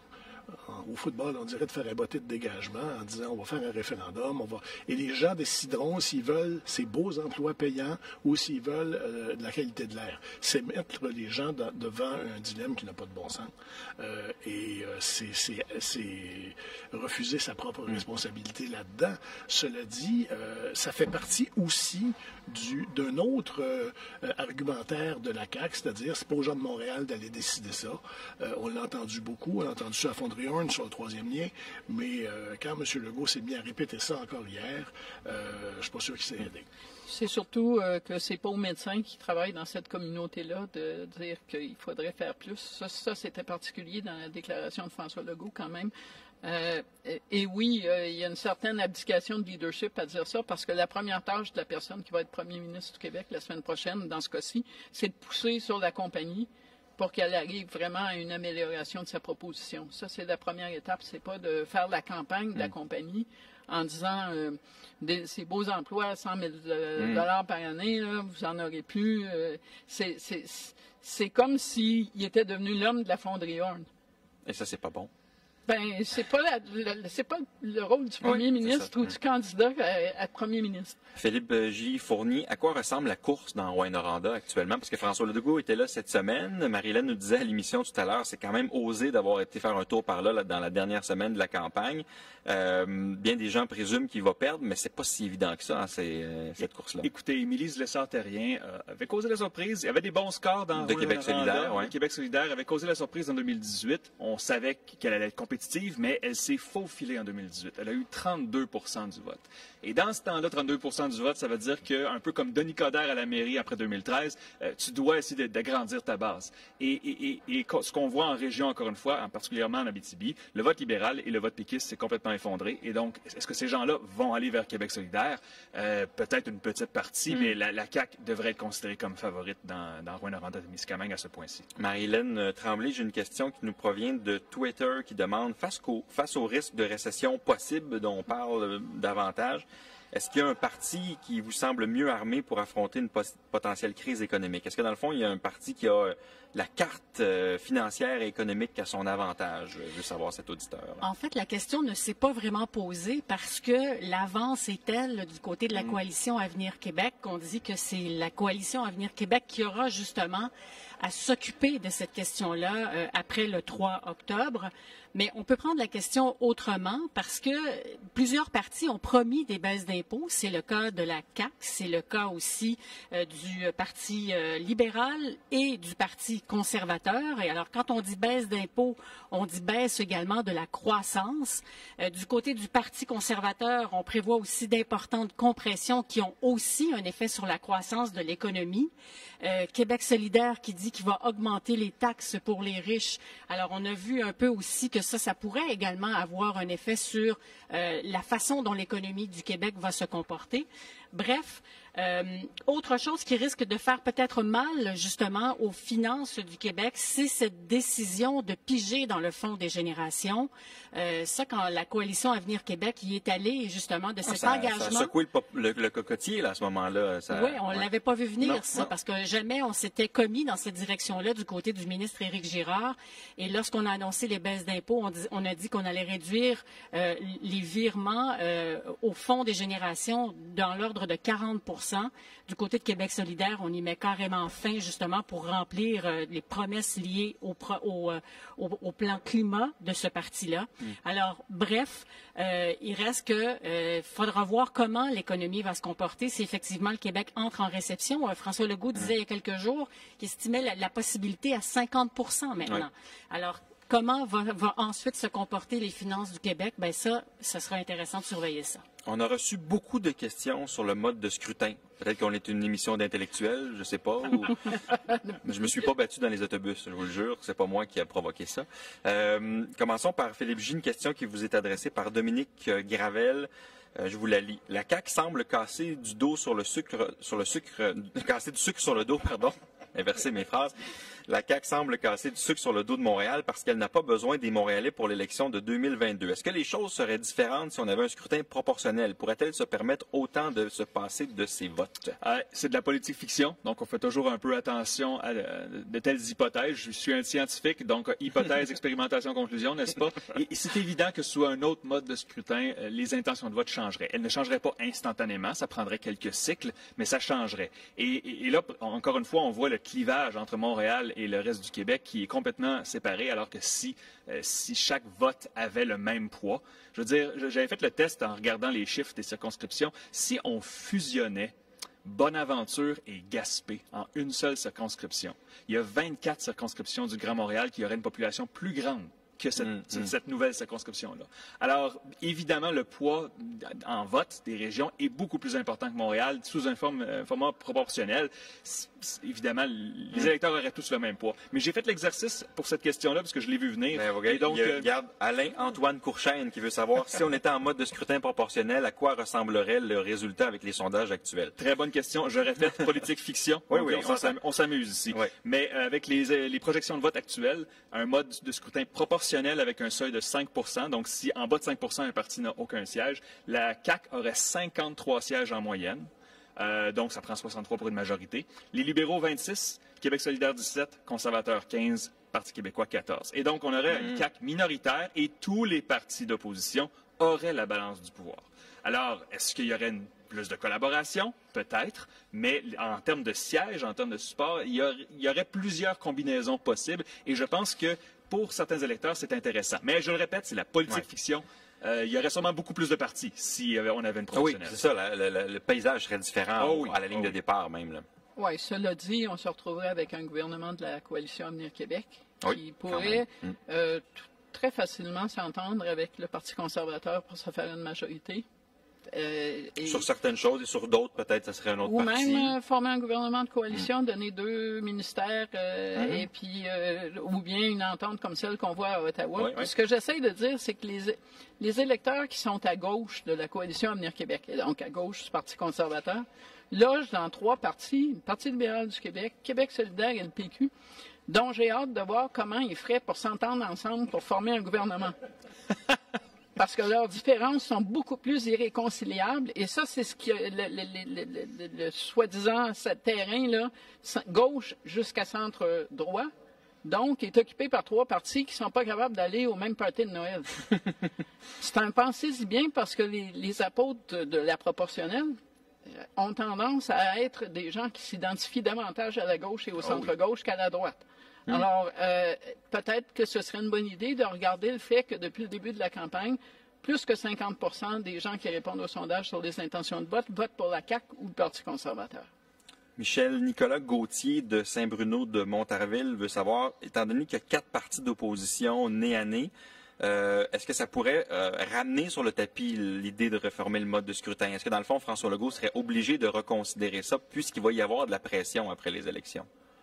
au football, on dirait de faire un botté de dégagement en disant on va faire un référendum, on va et les gens décideront s'ils veulent ces beaux emplois payants ou s'ils veulent euh, de la qualité de l'air. C'est mettre les gens dans, devant un dilemme qui n'a pas de bon sens. Euh, et euh, c'est, c'est, c'est refuser sa propre responsabilité là-dedans. Cela dit, euh, ça fait partie aussi du, d'un autre euh, argumentaire de la C A Q, c'est-à-dire c'est pas aux gens de Montréal d'aller décider ça. Euh, on l'a entendu beaucoup, on l'a entendu sur la fonderie Horn, sur le troisième lien, mais euh, quand M. Legault s'est mis à répéter ça encore hier, euh, je ne suis pas sûr qu'il s'est aidé. C'est surtout euh, que c'est pas aux médecins qui travaillent dans cette communauté-là de dire qu'il faudrait faire plus. Ça, ça c'était particulier dans la déclaration de François Legault quand même. Euh, et, et oui, euh, il y a une certaine abdication de leadership à dire ça, parce que la première tâche de la personne qui va être premier ministre du Québec la semaine prochaine, dans ce cas-ci, c'est de pousser sur la compagnie pour qu'elle arrive vraiment à une amélioration de sa proposition. Ça, c'est la première étape. C'est pas de faire la campagne de la mmh. compagnie en disant euh, des, ces beaux emplois à cent mille euh, mmh. dollars par année, là, vous en aurez plus. Euh, c'est, c'est, c'est comme s'il était devenu l'homme de la fonderie Horn. Et ça, c'est pas bon. Ben, c'est pas la, la, c'est pas le rôle du premier oui, ministre ou du candidat à, à premier ministre. Philippe J. Fournier, à quoi ressemble la course dans Rouyn-Noranda actuellement? Parce que François Legault était là cette semaine. Marie-Hélène nous disait à l'émission tout à l'heure, c'est quand même osé d'avoir été faire un tour par là, là dans la dernière semaine de la campagne. Euh, bien des gens présument qu'il va perdre, mais c'est pas si évident que ça, hein, c'est, euh, cette course-là. Écoutez, Émilie Lessard-Terrien euh, avait causé la surprise. Il y avait des bons scores dans de Québec solidaire. Ouais. Québec solidaire avait causé la surprise en deux mille dix-huit. On savait qu'elle allait être compétitive, mais elle s'est faufilée en deux mille dix-huit. Elle a eu trente-deux pour cent du vote. Et dans ce temps-là, trente-deux pour cent du vote, ça veut dire que, un peu comme Denis Coderre à la mairie après deux mille treize, euh, tu dois essayer d'agrandir ta base. Et, et, et, et ce qu'on voit en région, encore une fois, en particulièrement en Abitibi, le vote libéral et le vote péquiste s'est complètement effondré. Et donc, est-ce que ces gens-là vont aller vers Québec solidaire? Euh, peut-être une petite partie, mm. mais la, la C A Q devrait être considérée comme favorite dans, dans Rouyn-Noranda-Témiscamingue à ce point-ci. Marie-Hélène Tremblay, j'ai une question qui nous provient de Twitter qui demande, face au, face au risque de récession possible dont on parle davantage, est-ce qu'il y a un parti qui vous semble mieux armé pour affronter une potentielle crise économique? Est-ce que, dans le fond, il y a un parti qui a la carte euh, financière et économique à son avantage? Je veux savoir cet auditeur. En fait, la question ne s'est pas vraiment posée parce que l'avance est telle du côté de la mmh. coalition Avenir Québec qu'on dit que c'est la coalition Avenir Québec qui aura justement à s'occuper de cette question-là euh, après le trois octobre. Mais on peut prendre la question autrement parce que plusieurs partis ont promis des baisses d'impôts. C'est le cas de la C A Q, c'est le cas aussi euh, du Parti euh, libéral et du Parti conservateur. Et alors, quand on dit baisse d'impôts, on dit baisse également de la croissance. Euh, du côté du Parti conservateur, on prévoit aussi d'importantes compressions qui ont aussi un effet sur la croissance de l'économie. Euh, Québec solidaire qui dit qu'il va augmenter les taxes pour les riches. Alors, on a vu un peu aussi que ça, ça pourrait également avoir un effet sur euh, la façon dont l'économie du Québec va se comporter. Bref, euh, autre chose qui risque de faire peut-être mal justement aux finances du Québec, c'est cette décision de piger dans le fonds des générations. Euh, ça, quand la coalition Avenir Québec y est allée justement de cet ça, engagement. Ça a secoué le, le, le cocotier là, à ce moment-là. Ça, oui, on ne ouais. l'avait pas vu venir, non, ça, non. parce que jamais on s'était commis dans cette direction-là du côté du ministre Éric Girard. Et lorsqu'on a annoncé les baisses d'impôts, on, on a dit qu'on allait réduire euh, les virements euh, au fonds des générations dans l'ordre de quarante pour cent. Du côté de Québec solidaire, on y met carrément fin justement pour remplir euh, euh, les promesses liées au, pro, au, euh, au, au plan climat de ce parti-là. Mm. Alors, bref, euh, il reste que euh, faudra voir comment l'économie va se comporter si effectivement le Québec entre en réception. Euh, François Legault disait mm. il y a quelques jours qu'il estimait la, la possibilité à cinquante pour cent maintenant. Ouais. Alors, comment va, va ensuite se comporter les finances du Québec? Ben ça, ça sera intéressant de surveiller ça. On a reçu beaucoup de questions sur le mode de scrutin. Peut-être qu'on est une émission d'intellectuels, je sais pas. Ou... je me suis pas battu dans les autobus, je vous le jure. C'est pas moi qui a provoqué ça. Euh, commençons par Philippe J, une question qui vous est adressée par Dominique Gravel. Euh, je vous la lis. La C A Q semble casser du dos sur le sucre, sur le sucre, casser du sucre sur le dos, pardon. Inverser mes phrases. La C A Q semble casser du sucre sur le dos de Montréal parce qu'elle n'a pas besoin des Montréalais pour l'élection de deux mille vingt-deux. Est-ce que les choses seraient différentes si on avait un scrutin proportionnel? Pourrait-elle se permettre autant de se passer de ses votes? Euh, c'est de la politique fiction, donc on fait toujours un peu attention à de telles hypothèses. Je suis un scientifique, donc hypothèse, expérimentation, conclusion, n'est-ce pas? Et, et c'est évident que sous un autre mode de scrutin, euh, les intentions de vote changeraient. Elles ne changeraient pas instantanément, ça prendrait quelques cycles, mais ça changerait. Et, et, et là, encore une fois, on voit le clivage entre Montréal et le reste du Québec qui est complètement séparé, alors que si, euh, si chaque vote avait le même poids, je veux dire, j'avais fait le test en regardant les chiffres des circonscriptions, si on fusionnait Bonaventure et Gaspé en une seule circonscription, il y a vingt-quatre circonscriptions du Grand Montréal qui auraient une population plus grande que cette, mmh, cette, cette nouvelle circonscription-là. Alors, évidemment, le poids en vote des régions est beaucoup plus important que Montréal, sous un forme, euh, format proportionnel. C évidemment, les électeurs auraient tous le même poids. Mais j'ai fait l'exercice pour cette question-là, parce que je l'ai vu venir. Ben, okay. Et donc, il y a, regarde, Alain-Antoine Courchaine qui veut savoir si on était en mode de scrutin proportionnel, à quoi ressemblerait le résultat avec les sondages actuels? Très bonne question. Je répète, politique fiction. Oui, okay, oui, on s'amuse ici. Oui. Mais euh, avec les, les projections de vote actuelles, un mode de scrutin proportionnel avec un seuil de cinq pour cent, donc si en bas de cinq pour cent un parti n'a aucun siège, la C A Q aurait cinquante-trois sièges en moyenne. Euh, donc, ça prend soixante-trois pour une majorité. Les libéraux, vingt-six, Québec solidaire, dix-sept, conservateurs, quinze, Parti québécois, quatorze. Et donc, on aurait mmh. une C A Q minoritaire et tous les partis d'opposition auraient la balance du pouvoir. Alors, est-ce qu'il y aurait une, plus de collaboration? Peut-être, mais en termes de sièges, en termes de support, il y, aurait, il y aurait plusieurs combinaisons possibles et je pense que pour certains électeurs, c'est intéressant. Mais je le répète, c'est la politique ouais. fiction. Euh, il y aurait sûrement beaucoup plus de partis si euh, on avait une proportionnelle. Ah oui, c'est ça, la, la, le paysage serait différent oh oui, à la ligne oh de oui. départ même. Oui, cela dit, on se retrouverait avec un gouvernement de la coalition Avenir Québec oui, qui pourrait euh, très facilement s'entendre avec le Parti conservateur pour se faire une majorité. Euh, et sur certaines choses et sur d'autres, peut-être, ça serait un autre ou parti. Ou même euh, former un gouvernement de coalition, mmh. donner deux ministères, euh, mmh. et puis euh, ou bien une entente comme celle qu'on voit à Ottawa. Oui, oui. Ce que j'essaie de dire, c'est que les, les électeurs qui sont à gauche de la coalition Avenir Québec, et donc à gauche du Parti conservateur, logent dans trois partis, le Parti libéral du Québec, Québec solidaire et le P Q, dont j'ai hâte de voir comment ils feraient pour s'entendre ensemble pour former un gouvernement. Parce que leurs différences sont beaucoup plus irréconciliables. Et ça, c'est ce qui le, le, le, le, le, le soi-disant ce terrain-là, gauche jusqu'à centre droit, donc est occupé par trois partis qui sont pas capables d'aller au même party de Noël. C'est un pensez-y bien parce que les, les apôtres de, de la proportionnelle ont tendance à être des gens qui s'identifient davantage à la gauche et au centre-gauche qu'à la droite. Mmh. Alors, euh, peut-être que ce serait une bonne idée de regarder le fait que depuis le début de la campagne, plus que cinquante pour cent des gens qui répondent au sondage sur les intentions de vote votent pour la C A Q ou le Parti conservateur. Michel Nicolas Gauthier de Saint-Bruno de Montarville veut savoir, étant donné qu'il y a quatre partis d'opposition nez à nez, euh, est-ce que ça pourrait euh, ramener sur le tapis l'idée de réformer le mode de scrutin? Est-ce que, dans le fond, François Legault serait obligé de reconsidérer ça puisqu'il va y avoir de la pression après les élections?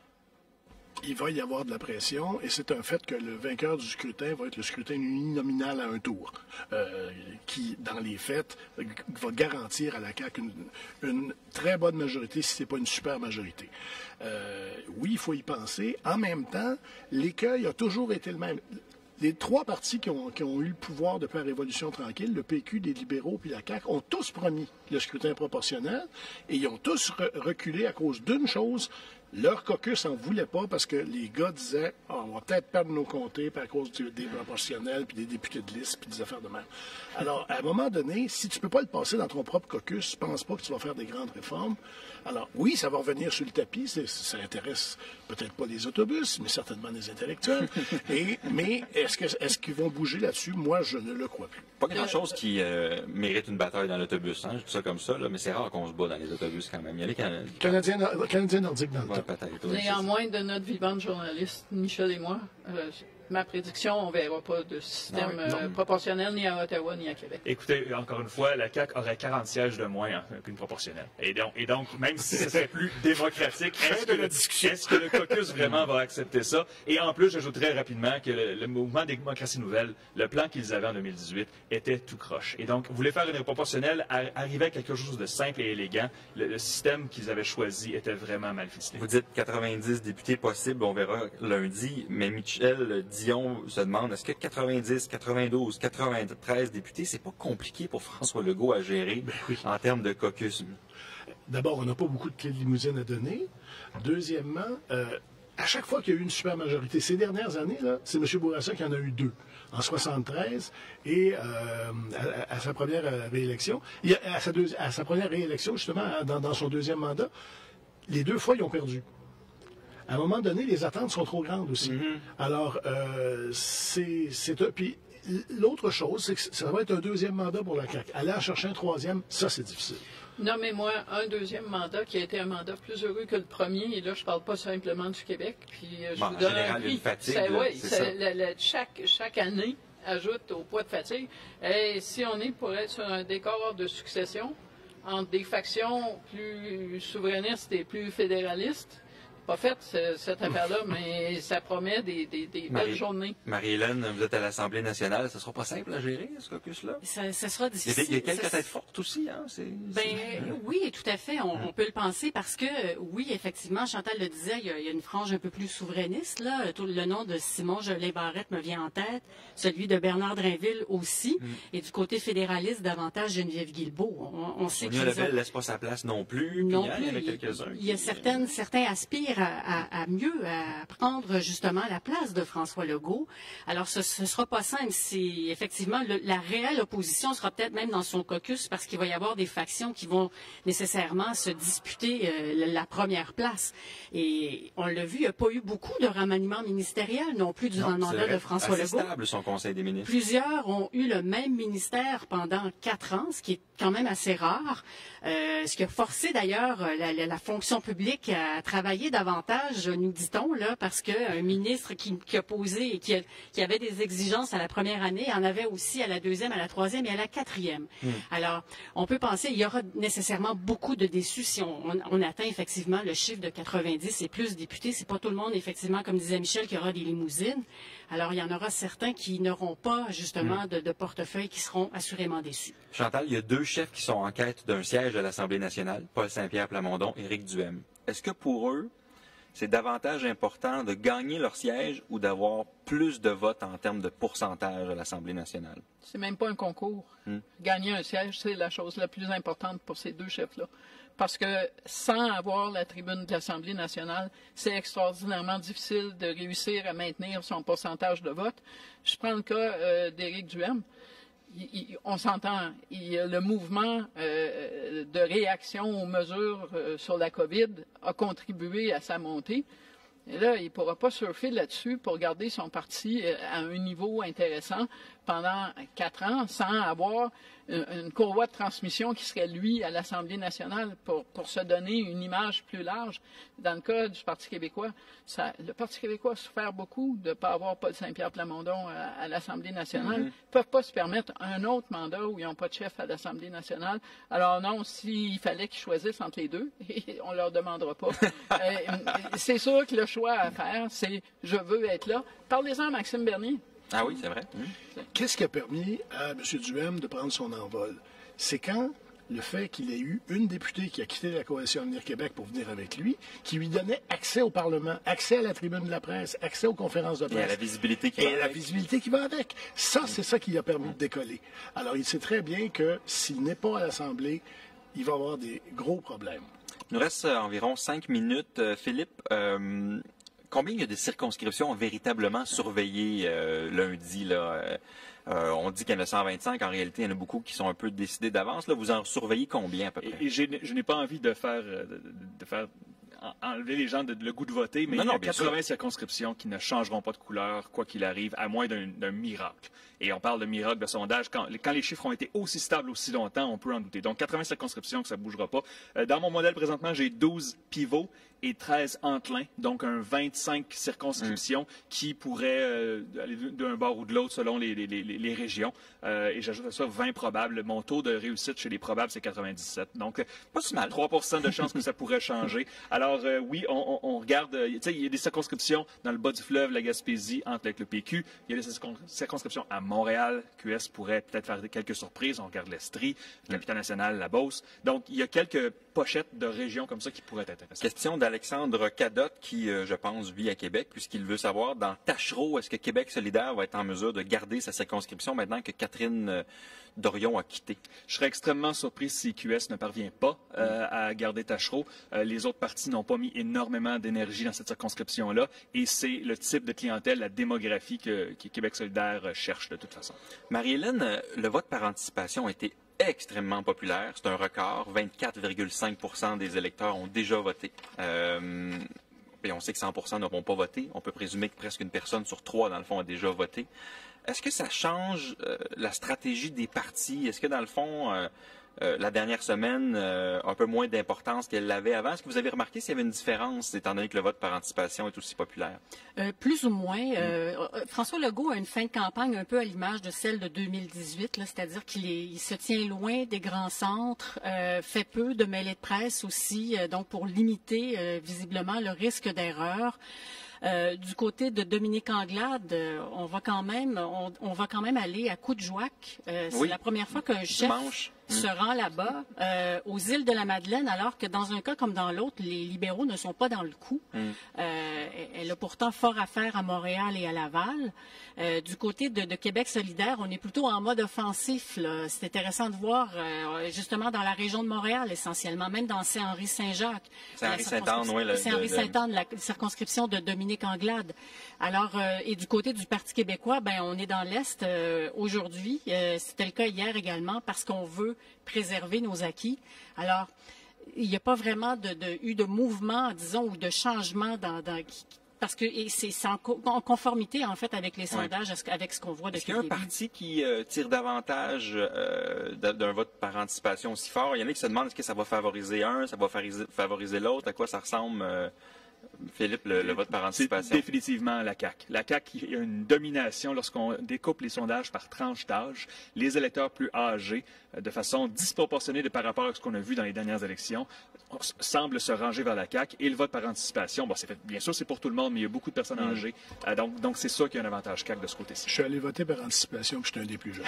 Il va y avoir de la pression et c'est un fait que le vainqueur du scrutin va être le scrutin uninominal à un tour, euh, qui, dans les faits, va garantir à la C A Q une, une très bonne majorité si ce n'est pas une super majorité. Euh, oui, il faut y penser. En même temps, l'écueil a toujours été le même. Les trois partis qui ont, qui ont eu le pouvoir depuis la Révolution tranquille, le P Q, les libéraux puis la C A Q, ont tous promis le scrutin proportionnel et ils ont tous re reculé à cause d'une chose, Leur caucus n'en voulait pas parce que les gars disaient oh, on va peut-être perdre nos comtés à cause du, des proportionnels, puis des députés de liste, puis des affaires de même. Alors, à un moment donné, si tu peux pas le passer dans ton propre caucus, je pense pas que tu vas faire des grandes réformes. Alors, oui, ça va revenir sur le tapis, c'est, ça intéresse peut-être pas les autobus, mais certainement les intellectuels. Et, mais est-ce, que, est-ce qu'ils vont bouger là-dessus? Moi, je ne le crois plus. Pas grand-chose qui euh, mérite une bataille dans l'autobus, hein? Je dis ça comme ça, là, mais c'est rare qu'on se bat dans les autobus quand même. Il y a les can... Canadiens, Canadiens nordiques dans le ouais, temps. Peut-être. Néanmoins, de notre vivante journaliste, Michel et moi, euh, ma prédiction, on ne verra pas de système non, non. euh, proportionnel ni à Ottawa ni à Québec. Écoutez, encore une fois, la C A Q aurait quarante sièges de moins hein, qu'une proportionnelle. Et donc, et donc, même si ce serait plus démocratique, est-ce que, le, est-ce que le caucus vraiment va accepter ça? Et en plus, j'ajouterais rapidement que le, le mouvement Démocratie Nouvelle, le plan qu'ils avaient en deux mille dix-huit, était tout croche. Et donc, voulaient faire une proportionnelle, arriver à quelque chose de simple et élégant. Le, le système qu'ils avaient choisi était vraiment mal ficelé. Vous dites quatre-vingt-dix députés possibles, on verra lundi, mais Michel Dion se demande, est-ce que quatre-vingt-dix, quatre-vingt-douze, quatre-vingt-treize députés, c'est pas compliqué pour François Legault à gérer ben oui. en termes de caucus? D'abord, on n'a pas beaucoup de clés de limousine à donner. Deuxièmement, euh, à chaque fois qu'il y a eu une super majorité, ces dernières années, là, c'est M. Bourassa qui en a eu deux, en soixante-treize et euh, à, à sa première réélection. Il a, à, sa deux, à sa première réélection, justement, dans, dans son deuxième mandat, les deux fois, ils ont perdu. À un moment donné, les attentes sont trop grandes aussi. Mm-hmm. Alors, euh, c'est... c'est puis l'autre chose, c'est que ça va être un deuxième mandat pour la C A Q. Aller en chercher un troisième, ça, c'est difficile. Nommez-moi un deuxième mandat qui a été un mandat plus heureux que le premier. Et là, je parle pas simplement du Québec. Puis, je bon, vous donne général, un prix. Une fatigue, ça, là, oui, c'est ça, ça. La, la, chaque, chaque année ajoute au poids de fatigue. Et si on est pour être sur un décor de succession entre des factions plus souverainistes et plus fédéralistes, pas fait cette affaire-là, mais ça promet des, des, des Marie, belles journées. Marie-Hélène, vous êtes à l'Assemblée nationale, ça sera pas simple à gérer, ce caucus-là? Ça, ça sera difficile. Il y a, il y a quelques ça, têtes fortes aussi, hein? C'est, ben, c'est... oui, tout à fait, on, on peut le penser parce que, oui, effectivement, Chantal le disait, il y a, il y a une frange un peu plus souverainiste, là. Tout le nom de Simon Jolin-Barrette me vient en tête, celui de Bernard Drinville aussi, mm. et du côté fédéraliste, davantage Geneviève Guilbeault. On, on sait Sonia Lebel ne laisse pas sa place non plus, non puis, hein, plus. il y en a quelques-uns. Il y a qui... certaines, certains aspirent à, à, à mieux à prendre justement la place de François Legault. Alors, ce ne sera pas simple. Si effectivement le, la réelle opposition sera peut-être même dans son caucus parce qu'il va y avoir des factions qui vont nécessairement se disputer euh, la première place. Et on l'a vu, il n'y a pas eu beaucoup de remaniements ministériels non plus durant non, le mandat de François assez Legault. Stable, son conseil des ministres. Plusieurs ont eu le même ministère pendant quatre ans, ce qui est quand même assez rare. Euh, ce qui a forcé d'ailleurs la, la, la fonction publique à travailler davantage, nous dit-on, là, parce qu'un ministre qui, qui a posé et qui, a, qui avait des exigences à la première année en avait aussi à la deuxième, à la troisième et à la quatrième. Mm. Alors, on peut penser il y aura nécessairement beaucoup de déçus si on, on, on atteint effectivement le chiffre de quatre-vingt-dix et plus députés. C'est pas tout le monde, effectivement, comme disait Michel, qui aura des limousines. Alors, il y en aura certains qui n'auront pas, justement, mm. de, de portefeuille, qui seront assurément déçus. Chantal, il y a deux chefs qui sont en quête d'un siège à l'Assemblée nationale, Paul Saint-Pierre Plamondon et Éric Duhaime. Est-ce que pour eux, c'est davantage important de gagner leur siège ou d'avoir plus de votes en termes de pourcentage à l'Assemblée nationale? C'est même pas un concours. Hmm. Gagner un siège, c'est la chose la plus importante pour ces deux chefs-là. Parce que sans avoir la tribune de l'Assemblée nationale, c'est extraordinairement difficile de réussir à maintenir son pourcentage de vote. Je prends le cas euh, d'Éric Duhaime. Il, il, on s'entend, il, le mouvement euh, de réaction aux mesures euh, sur la COVID a contribué à sa montée. Et là, il ne pourra pas surfer là-dessus pour garder son parti à un niveau intéressant pendant quatre ans sans avoir une, une courroie de transmission qui serait, lui, à l'Assemblée nationale pour, pour se donner une image plus large. Dans le cas du Parti québécois, ça, le Parti québécois a souffert beaucoup de ne pas avoir Paul Saint-Pierre Plamondon à, à l'Assemblée nationale. Mm-hmm. Ils ne peuvent pas se permettre un autre mandat où ils n'ont pas de chef à l'Assemblée nationale. Alors non, s'il fallait qu'ils choisissent entre les deux, on ne leur demandera pas. euh, c'est sûr que le choix à faire, c'est « je veux être là ». Parlez-en à Maxime Bernier. Ah oui, c'est vrai. Mmh. Qu'est-ce qui a permis à M. Duhaime de prendre son envol? C'est quand le fait qu'il ait eu une députée qui a quitté la Coalition Avenir Québec pour venir avec lui, qui lui donnait accès au Parlement, accès à la tribune de la presse, accès aux conférences de presse. Et à la visibilité qui va et avec. Et à la visibilité qui va avec. Ça, c'est ça qui lui a permis de décoller. Alors, il sait très bien que s'il n'est pas à l'Assemblée, il va y avoir des gros problèmes. Il nous reste euh, environ cinq minutes. Euh, Philippe, euh, combien il y a de circonscriptions véritablement surveillées euh, lundi, là? Euh, Euh, on dit qu'il y en a cent vingt-cinq. En réalité, il y en a beaucoup qui sont un peu décidés d'avance. Là, vous en surveillez combien à peu près? Et, et je n'ai pas envie de faire, de, de faire enlever les gens de, de le goût de voter, mais non, il y a non, quatre-vingts circonscriptions qui ne changeront pas de couleur, quoi qu'il arrive, à moins d'un miracle. Et on parle de miracle de sondage. Quand, quand les chiffres ont été aussi stables aussi longtemps, on peut en douter. Donc, quatre-vingts circonscriptions que ça ne bougera pas. Euh, dans mon modèle, présentement, j'ai douze pivots et treize enclins, donc un vingt-cinq circonscriptions mmh. qui pourraient euh, aller d'un bord ou de l'autre selon les, les, les, les régions. Euh, et j'ajoute à ça vingt probables. Mon taux de réussite chez les probables, c'est quatre-vingt-dix-sept. Donc, pas si mal. trois pour cent de chances que ça pourrait changer. Alors, euh, oui, on, on, on regarde, euh, tu sais, il y a des circonscriptions dans le bas du fleuve, la Gaspésie, entre avec le P Q. Il y a des circonscriptions à Montréal. Q S pourrait peut-être faire quelques surprises. On regarde l'Estrie, le Capitale nationale, la Beauce. Donc, il y a quelques pochettes de régions comme ça qui pourraient être intéressantes. Question d'Alexandre Cadotte qui, euh, je pense, vit à Québec, puisqu'il veut savoir, dans Tachereau, est-ce que Québec solidaire va être en mesure de garder sa circonscription maintenant que Catherine euh, Dorion a quitté? Je serais extrêmement surpris si Q S ne parvient pas euh, mm. à garder Tachereau. Euh, les autres partis n'ont pas mis énormément d'énergie dans cette circonscription-là, et c'est le type de clientèle, la démographie que, que Québec solidaire cherche de toute façon. Marie-Hélène, le vote par anticipation a été extrêmement populaire. C'est un record. vingt-quatre virgule cinq pour cent des électeurs ont déjà voté. Euh, et on sait que cent pour cent n'auront pas voté. On peut présumer que presque une personne sur trois, dans le fond, a déjà voté. Est-ce que ça change euh, la stratégie des partis? Est-ce que, dans le fond, euh, euh, la dernière semaine euh, a un peu moins d'importance qu'elle l'avait avant? Est-ce que vous avez remarqué s'il y avait une différence, étant donné que le vote par anticipation est aussi populaire? Euh, plus ou moins. Euh, mm. François Legault a une fin de campagne un peu à l'image de celle de deux mille dix-huit, c'est-à-dire qu'il il se tient loin des grands centres, euh, fait peu de mêlées de presse aussi, euh, donc pour limiter euh, visiblement le risque d'erreur. Euh, du côté de Dominique Anglade, euh, on va quand même, on, on va quand même aller à Coudjouac. Euh, c'est oui. la première fois qu'un chef Dimanche. se rend là-bas, euh, aux îles de la Madeleine, alors que dans un cas comme dans l'autre, les libéraux ne sont pas dans le coup. Mm. Euh, elle a pourtant fort à faire à Montréal et à Laval. Euh, du côté de, de Québec solidaire, on est plutôt en mode offensif. C'est intéressant de voir, euh, justement dans la région de Montréal, essentiellement, même dans Saint-Henri-Saint-Jacques. Saint-Henri-Sainte-Anne, oui. Saint-Henri-Sainte-Anne, la circonscription de Dominique Anglade. Alors, euh, et du côté du Parti québécois, ben on est dans l'Est euh, aujourd'hui. Euh, C'était le cas hier également, parce qu'on veut préserver nos acquis. Alors, il n'y a pas vraiment de, de, eu de mouvement, disons, ou de changement dans, dans parce que c'est en, en conformité, en fait, avec les sondages, ouais. avec ce qu'on voit depuis le début. Est-ce qu'il y a un parti qui euh, tire davantage euh, d'un vote par anticipation aussi fort? Il y en a qui se demandent est-ce que ça va favoriser un, ça va favoriser, favoriser l'autre, à quoi ça ressemble euh, Philippe, le, le vote par anticipation? C'est définitivement la C A Q. La C A Q, il y a une domination lorsqu'on découpe les sondages par tranche d'âge. Les électeurs plus âgés, de façon disproportionnée de par rapport à ce qu'on a vu dans les dernières élections, semblent se ranger vers la C A Q. Et le vote par anticipation, bon, c'est fait, bien sûr, c'est pour tout le monde, mais il y a beaucoup de personnes mmh. âgées. Euh, donc, donc c'est sûr qu'il y a un avantage C A Q de ce côté-ci. Je suis allé voter par anticipation, puis j'étais un des plus jeunes.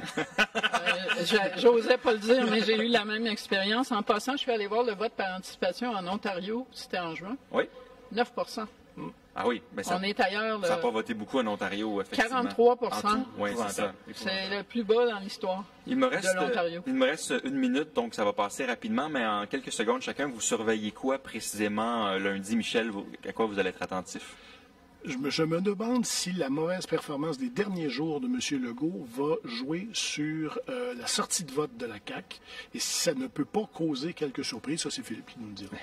euh, J'osais pas le dire, mais j'ai eu la même expérience. En passant, je suis allé voir le vote par anticipation en Ontario. C'était en juin. Oui. neuf pour cent. Ah oui, mais ça, on est ailleurs. Ça n'a pas voté beaucoup en Ontario, effectivement. quarante-trois pour cent. Oui, c'est ça. C'est le plus bas dans l'histoire de l'Ontario. Il me reste une minute, donc ça va passer rapidement, mais en quelques secondes, chacun, vous surveillez quoi précisément euh, lundi? Michel, vous, à quoi vous allez être attentif? Je me, je me demande si la mauvaise performance des derniers jours de M. Legault va jouer sur euh, la sortie de vote de la C A Q et si ça ne peut pas causer quelques surprises. Ça, c'est Philippe qui nous le dira.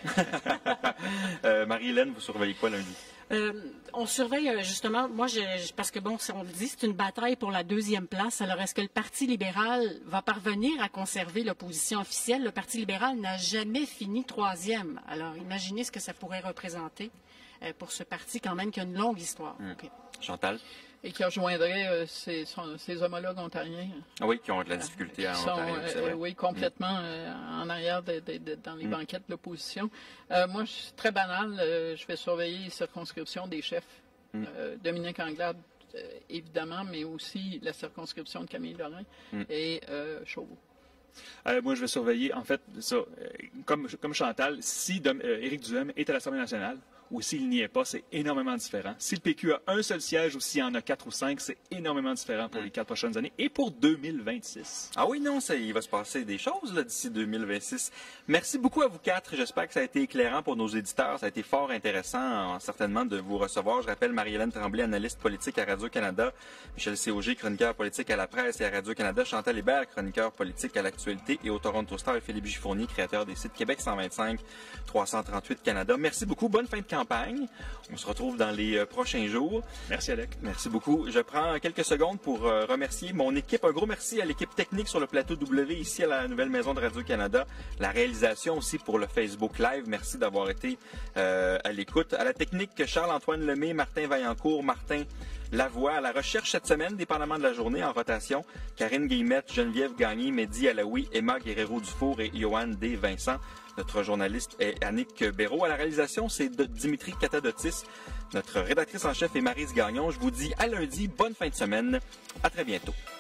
euh, Marie-Hélène, vous surveillez quoi lundi? Euh, on surveille justement, moi, je, parce que bon, on le dit, c'est une bataille pour la deuxième place. Alors, est-ce que le Parti libéral va parvenir à conserver l'opposition officielle? Le Parti libéral n'a jamais fini troisième. Alors, imaginez ce que ça pourrait représenter euh, pour ce parti quand même qui a une longue histoire. Mmh. Okay. Chantal? Et qui rejoindrait euh, ses, son, ses homologues ontariens. Ah oui, qui ont de la difficulté à Ontario, c'est vrai. Euh, oui, complètement mmh. euh, en arrière de, de, de, dans les mmh. banquettes de l'opposition. Euh, moi, je suis très banal. Euh, je vais surveiller les circonscriptions des chefs. Mmh. Euh, Dominique Anglade, euh, évidemment, mais aussi la circonscription de Camille Lorrain mmh. et euh, Chauveau. Euh, moi, je vais surveiller, en fait, ça, euh, comme, comme Chantal, si Dom, euh, Éric Duhem est à l'Assemblée nationale, ou s'il n'y est pas, c'est énormément différent. Si le P Q a un seul siège ou s'il y en a quatre ou cinq, c'est énormément différent pour les quatre prochaines années et pour deux mille vingt-six. Ah oui, non, ça, il va se passer des choses là, d'ici deux mille vingt-six. Merci beaucoup à vous quatre. J'espère que ça a été éclairant pour nos éditeurs. Ça a été fort intéressant, certainement, de vous recevoir. Je rappelle Marie-Hélène Tremblay, analyste politique à Radio-Canada, Michel C O G, chroniqueur politique à la presse et à Radio-Canada, Chantal Hébert, chroniqueur politique à l'actualité et au Toronto Star, et Philippe Giffournier, créateur des sites Québec cent vingt-cinq, trois cent trente-huit Canada. Merci beaucoup. Bonne fin de campagne. On se retrouve dans les euh, prochains jours. Merci, Alec. Merci beaucoup. Je prends quelques secondes pour euh, remercier mon équipe. Un gros merci à l'équipe technique sur le plateau W ici à la nouvelle maison de Radio-Canada. La réalisation aussi pour le Facebook Live. Merci d'avoir été euh, à l'écoute. À la technique, Charles-Antoine Lemay, Martin Vaillancourt, Martin Lavoie. À la recherche cette semaine, dépendamment de la journée, en rotation, Karine Guillemette, Geneviève Gagné, Mehdi Alaoui, Emma Guerrero-Dufour et Johan D. Vincent. Notre journaliste est Annick Béraud. À la réalisation, c'est Dimitri Katadotis. Notre rédactrice en chef est Maryse Gagnon. Je vous dis à lundi, bonne fin de semaine. À très bientôt.